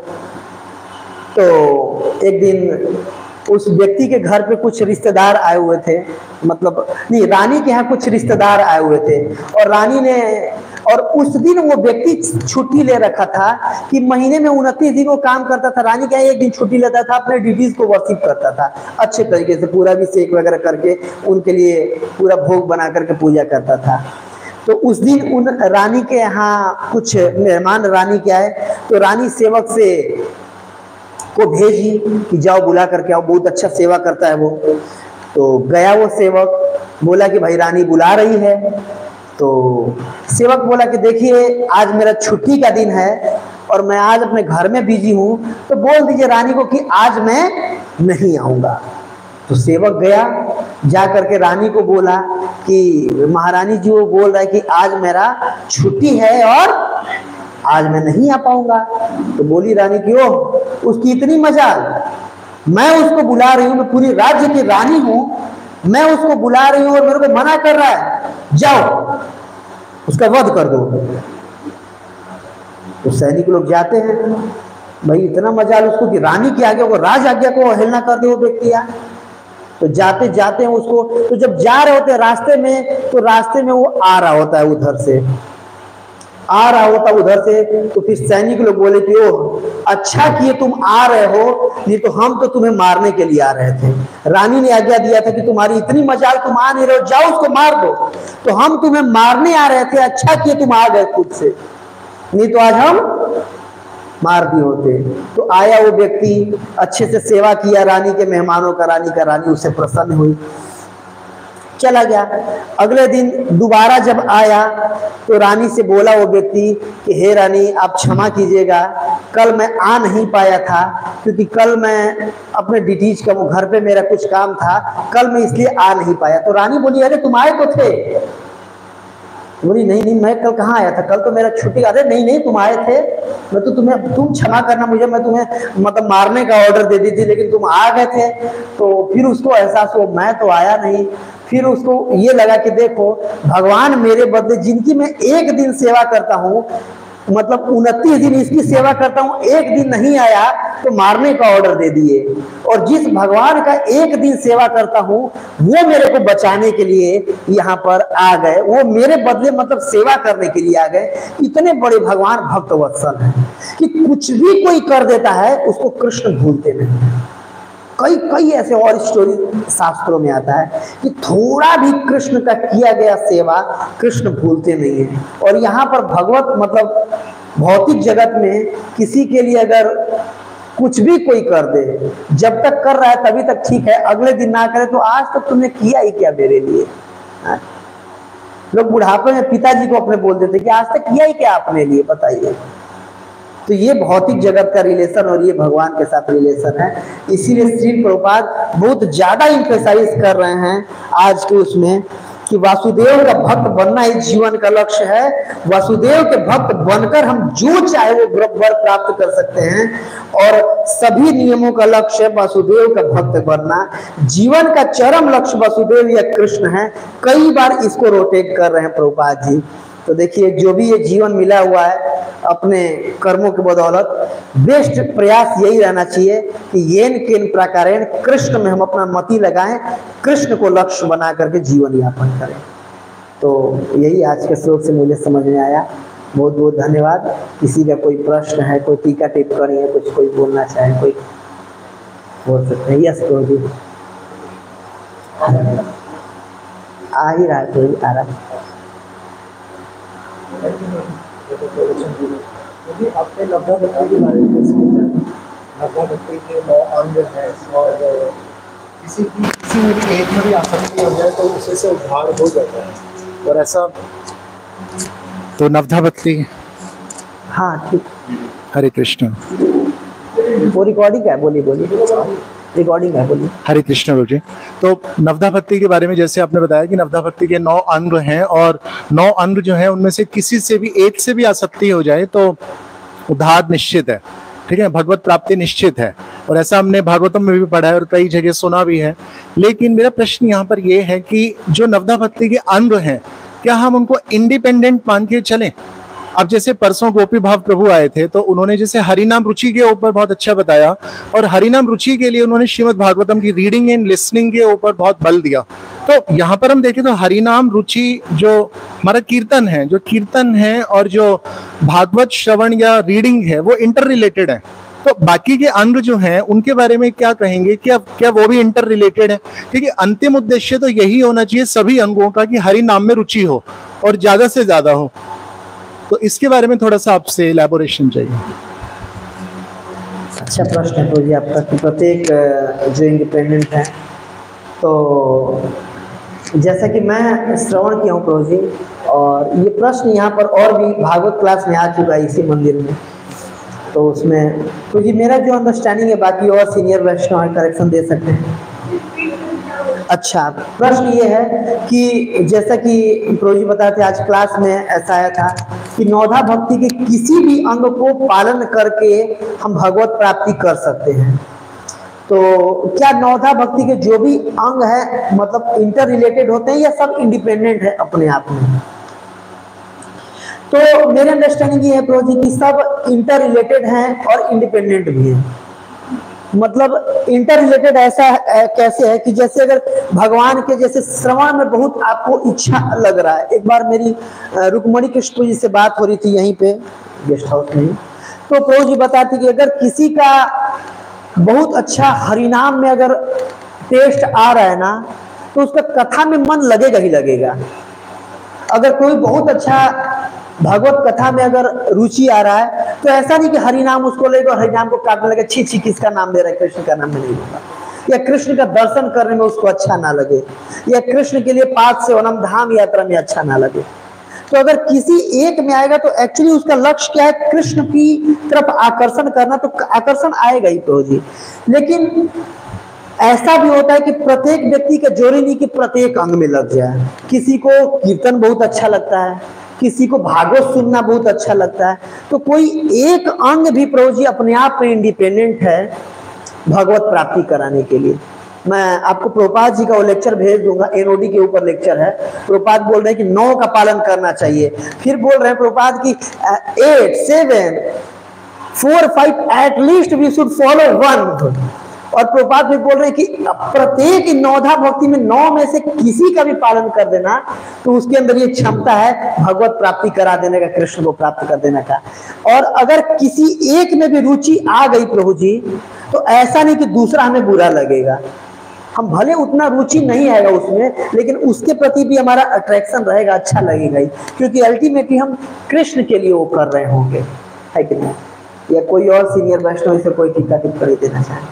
तो एक दिन उस व्यक्ति के घर पे कुछ रिश्तेदार आए हुए थे, मतलब नहीं, रानी के यहाँ कुछ रिश्तेदार आए हुए थे। और रानी ने, और उस दिन वो व्यक्ति छुट्टी ले रखा था कि महीने में 29 दिन वो काम करता था। रानी क्या एक दिन छुट्टी लेता था, अपने ड्यूटीज को वर्शिप करता था अच्छे तरीके से, पूरा भी सेक वगैरह करके उनके लिए पूरा भोग बना करके पूजा करता था। तो उस दिन उन रानी के यहाँ कुछ मेहमान रानी के आए, तो रानी सेवक से को भेजी कि जाओ बुला करके आओ, बहुत अच्छा सेवा करता है वो। तो गया वो सेवक, बोला कि भाई रानी बुला रही है। तो सेवक बोला कि देखिए आज मेरा छुट्टी का दिन है और मैं आज अपने घर में बिजी हूँ, तो बोल दीजिए रानी को कि आज मैं नहीं आऊँगा। तो सेवक गया, जा करके रानी को बोला कि महारानी जी वो बोल रहा है कि आज मेरा छुट्टी है और आज मैं नहीं आ पाऊंगा। तो बोली रानी की ओह उसकी इतनी मजाल, मैं उसको बुला रही हूँ, मैं पूरी राज्य की रानी हूँ, मैं उसको बुला रही हूँ और मेरे को मना कर रहा है, जाओ उसका वध कर दो। तो सैनिक लोग जाते हैं, भाई इतना मजाल उसको कि रानी के आगे वो राज आज्ञा को अवहेलना कर दे वो व्यक्ति। तो जाते जाते हैं उसको, तो जब जा रहे होते रास्ते में, तो रास्ते में वो आ रहा होता है उधर से, आ रहा होता उधर से। तो फिर सैनिक लोग बोले कि ओह अच्छा किए तुम आ रहे हो, नहीं तो हम तो तुम्हें मारने के लिए आ रहे थे। रानी ने आज्ञा दिया था कि तुम्हारी इतनी मजाल, तुम आ नहीं रहे हो, जाओ उसको मार दो। तो हम तुम्हें मारने आ रहे थे, अच्छा किए तुम आ गए खुद से, नहीं तो आज हम मार दिए होते। तो आया वो व्यक्ति, अच्छे से सेवा किया रानी के मेहमानों का, रानी उससे प्रसन्न हुई, चला गया। अगले दिन दोबारा जब आया तो रानी से बोला वो व्यक्ति कि हे रानी आप क्षमा कीजिएगा, कल मैं आ नहीं पाया था क्योंकि कल मैं अपने ड्यूटीज का, वो घर पे मेरा कुछ काम था, कल मैं इसलिए आ नहीं पाया। तो रानी बोली अरे तुम आए तो थे। बोली नहीं नहीं मैं कल कहाँ आया था, कल तो मेरा छुट्टी। अरे नहीं नहीं तुम आए थे, मैं तो तुम्हें, तुम क्षमा करना मुझे, मैं तुम्हें मतलब मारने का ऑर्डर दे दी थी लेकिन तुम आ गए थे। तो फिर उसको एहसास हो मैं तो आया नहीं। फिर उसको ये लगा कि देखो भगवान मेरे बदले, जिनकी मैं एक दिन सेवा करता हूँ, मतलब 29 दिन इसकी सेवा करता हूँ, एक दिन नहीं आया तो मारने का ऑर्डर दे दिए। और जिस भगवान का एक दिन सेवा करता हूँ वो मेरे को बचाने के लिए यहाँ पर आ गए, वो मेरे बदले मतलब सेवा करने के लिए आ गए। इतने बड़े भगवान भक्त वत्सल हैं कि कुछ भी कोई कर देता है उसको कृष्ण भूलते नहीं। कई कई ऐसे और स्टोरी शास्त्रों में आता है कि थोड़ा भी कृष्ण का किया गया सेवा कृष्ण भूलते नहीं है। और यहाँ पर भगवत मतलब भौतिक जगत में किसी के लिए अगर कुछ भी कोई कर दे, जब तक कर रहा है तभी तक ठीक है, अगले दिन ना करे तो आज तक तुमने किया ही क्या मेरे लिए। लोग बुढ़ापे में पिताजी को अपने बोल देते कि आज तक किया ही क्या अपने लिए, बताइए। तो ये भौतिक जगत का रिलेशन और ये भगवान के साथ रिलेशन है। इसीलिए श्री प्रभुपाद बहुत ज्यादा इंफेसाइज कर रहे हैं आज के उसमें कि वासुदेव का भक्त बनना ही जीवन का लक्ष्य है। वासुदेव के भक्त बनकर हम जो चाहे वो वर प्राप्त कर सकते हैं और सभी नियमों का लक्ष्य है वासुदेव का भक्त बनना। जीवन का चरम लक्ष्य वासुदेव या कृष्ण है। कई बार इसको रोटेट कर रहे हैं प्रभुपाद जी तो देखिए जो भी ये जीवन मिला हुआ है अपने कर्मों की बदौलत, बेस्ट प्रयास यही रहना चाहिए कि येन केन प्रकारेण कृष्ण में हम अपना मति लगाएं, कृष्ण को लक्ष्य बना करके जीवन यापन करें। तो यही आज के श्लोक से मुझे समझ में आया। बहुत बहुत धन्यवाद। किसी का कोई प्रश्न है, कोई टीका टिप्पणी है, कुछ कोई बोलना चाहे, कोई बोल सकते हैं। यस प्रभु जी, आ ही रहा है, कोई आ रहा है। आपने नवधा भक्ति के बारे में समझा, नवधा भक्ति के 9 अंग हैं और किसी में भी एक में भी आसक्ति हो जाए तो उसे से उद्धार हो जाता है, और ऐसा तो नवधा भक्ति। हाँ ठीक। हरे कृष्ण। वो रिकॉर्डिंग है, बोलिए बोलिए, रिकॉर्डिंग है, बोलिए। हरे कृष्ण प्रभु जी। तो नवधा भक्ति के बारे में जैसे आपने बताया कि नवधा भक्ति के 9 अंग हैं, और 9 अंग जो हैं उनमें से किसी से भी एक से भी आसक्ति हो जाए तो उद्धार निश्चित है, ठीक है, भगवत प्राप्ति निश्चित है। और ऐसा हमने भागवतम में भी पढ़ा है और कई जगह सुना भी है। लेकिन मेरा प्रश्न यहाँ पर यह है कि जो नवधा भक्ति के अंग हैं, क्या हम उनको इंडिपेंडेंट मान के चलें? अब जैसे परसों गोपी भाव प्रभु आए थे तो उन्होंने जैसे हरिनाम रुचि के ऊपर बहुत अच्छा बताया, और हरिनाम रुचि के लिए उन्होंने श्रीमद् भागवतम की रीडिंग एंड लिसनिंग के ऊपर बहुत बल दिया। तो यहाँ पर हम देखें तो हरिनाम रुचि जो हमारा कीर्तन है, जो कीर्तन है और जो भागवत श्रवण या रीडिंग है वो इंटर रिलेटेड है। तो बाकी के अंग जो हैं उनके बारे में क्या कहेंगे, क्या वो भी इंटर रिलेटेड है? क्योंकि अंतिम उद्देश्य तो यही होना चाहिए सभी अंगों का कि हरि नाम में रुचि हो और ज्यादा से ज्यादा हो। तो इसके बारे में थोड़ा सा आपसे इलैबोरेशन चाहिए। अच्छा प्रश्न है तो जी आपका कि प्रत्येक जो इंडिपेंडेंट है, तो जैसा कि मैं श्रवण किया हूँ प्रभु जी, और ये प्रश्न यहाँ पर और भी भागवत क्लास में आ चुका है इसी मंदिर में, तो उसमें तो जी मेरा जो अंडरस्टैंडिंग है, बाकी और सीनियर वैष्णव है करेक्शन दे सकते हैं। अच्छा, प्रश्न ये है कि जैसा कि प्रभु जी बताते आज क्लास में ऐसा आया था कि नवधा भक्ति के किसी भी अंग को पालन करके हम भगवत प्राप्ति कर सकते हैं। तो क्या नवधा भक्ति के जो भी अंग है मतलब इंटर रिलेटेड होते हैं या सब इंडिपेंडेंट है अपने आप में? तो मेरे अंडरस्टैंडिंग ये है प्रभु जी कि सब इंटर रिलेटेड हैं और इंडिपेंडेंट भी हैं। मतलब इंटर रिलेटेड ऐसा कैसे है कि जैसे अगर भगवान के जैसे श्रवण में बहुत आपको इच्छा लग रहा है। एक बार मेरी रुक्मणी कृष्ण जी से बात हो रही थी यहीं पे गेस्ट हाउस में, तो प्रभु जी बताती कि अगर किसी का बहुत अच्छा हरिनाम में अगर टेस्ट आ रहा है ना, तो उसका कथा में मन लगेगा ही लगेगा। अगर कोई बहुत अच्छा भगवत कथा में अगर रुचि आ रहा है तो ऐसा नहीं कि हरिनाम उसको लेगा और हरिनाम को काटने लगे, छी छी किसका नाम ले रहा है, कृष्ण का नाम में नहीं होगा, या कृष्ण का दर्शन करने में उसको अच्छा ना लगे, या कृष्ण के लिए पाद सेवनम धाम यात्रा में अच्छा ना लगे। तो अगर किसी एक में आएगा तो एक्चुअली उसका लक्ष्य क्या है, कृष्ण की तरफ आकर्षण करना, तो आकर्षण आएगा ही प्रभु जी। लेकिन ऐसा भी होता है कि प्रत्येक व्यक्ति का जोड़ी नहीं कि प्रत्येक अंग में लग जाए। किसी को कीर्तन बहुत अच्छा लगता है, किसी को भागवत सुनना बहुत अच्छा लगता है, तो कोई एक अंग भी प्रभु जी अपने आप में इंडिपेंडेंट है भगवत प्राप्ति कराने के लिए। मैं आपको प्रभुपाद जी का वो लेक्चर भेज दूंगा, एनओडी के ऊपर लेक्चर है। प्रभुपाद बोल रहे हैं कि 9 का पालन करना चाहिए, फिर बोल रहे हैं प्रभुपाद की 8, 7, 4, 5 एटलीस्ट वी शुड फॉलो 1। और प्रभुपाद भी बोल रहे हैं कि प्रत्येक नवधा भक्ति में 9 में से किसी का भी पालन कर देना तो उसके अंदर ये क्षमता है भगवत प्राप्ति करा देने का, कृष्ण को प्राप्त कर देने का। और अगर किसी एक में भी रुचि आ गई प्रभु जी, तो ऐसा नहीं कि दूसरा हमें बुरा लगेगा। हम भले उतना रुचि नहीं आएगा उसमें, लेकिन उसके प्रति भी हमारा अट्रैक्शन रहेगा, अच्छा लगेगा ही, क्योंकि अल्टीमेटली हम कृष्ण के लिए वो कर रहे होंगे, है कि नहीं? या कोई और सीनियर वैष्णव इसे कोई टीका टिप्पणी देना चाहे?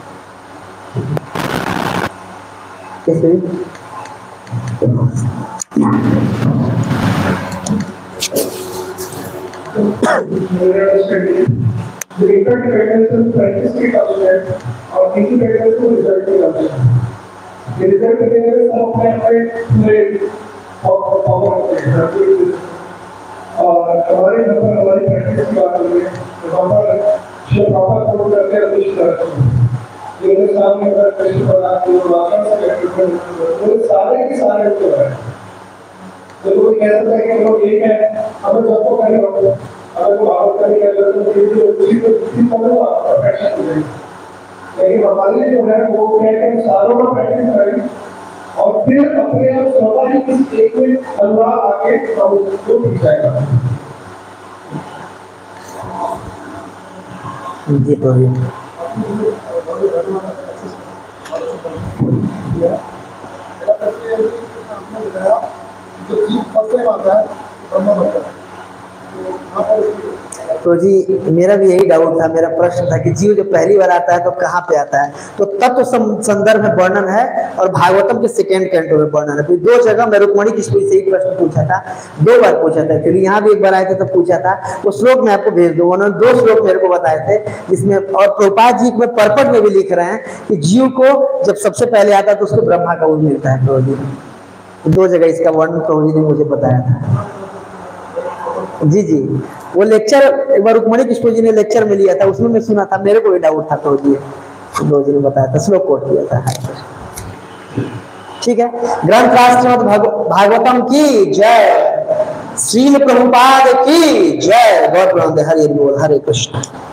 हमारे घर पर हमारी प्रैक्टिस की बात हो रही है, सामने सारे के सारे तो है। तो लोग कहते हैं कि लोग एक है हमें सबको पहले अगर वो आउट करके अगर तो ये जो चीज तो प्रैक्टिस हो जाएगी। लेकिन हमारे लिए जो है वो क्या है कि सालों में प्रैक्टिस करें और फिर अपने आप स्वतः ही किसी एक में अनुराग आके हम उसको दिख जाएगा। जी प्रभु तो जी मेरा भी यही डाउट था, मेरा प्रश्न था कि जीव जो पहली बार आता है तो कहाँ पे आता है? तो तत्व संदर्भ में वर्णन है और भागवतम के सेकेंड कैंटो में वर्णन है। तो दो जगह मैं रुक्मणी किशोरी से ही प्रश्न पूछा था, 2 बार पूछा था, क्योंकि यहाँ भी एक बार आए थे तो पूछा था। वो श्लोक मैं आपको भेज दूंगा, उन्होंने 2 श्लोक मेरे को बताए थे जिसमें, और प्रभुपाद जी में पर्पट में भी लिख रहे हैं कि जीव को जब सबसे पहले आता है तो उसको ब्रह्मा का वो मिलता है। प्रभु जी ने 2 जगह इसका वर्णन प्रभु जी ने मुझे बताया था। जी जी, वो लेक्चर एक बार रुक्मणी किशोर जी ने लेक्चर में लिया था, उसमें मैं सुना था, मेरे को भी डाउट था। तो जी ने बताया था, श्लोक कोट किया था। ठीक है, ग्रंथ राष्ट्र भागवतम की जय, श्रील प्रभुपाद की जय। गॉड हरे बोल, हरे कृष्ण।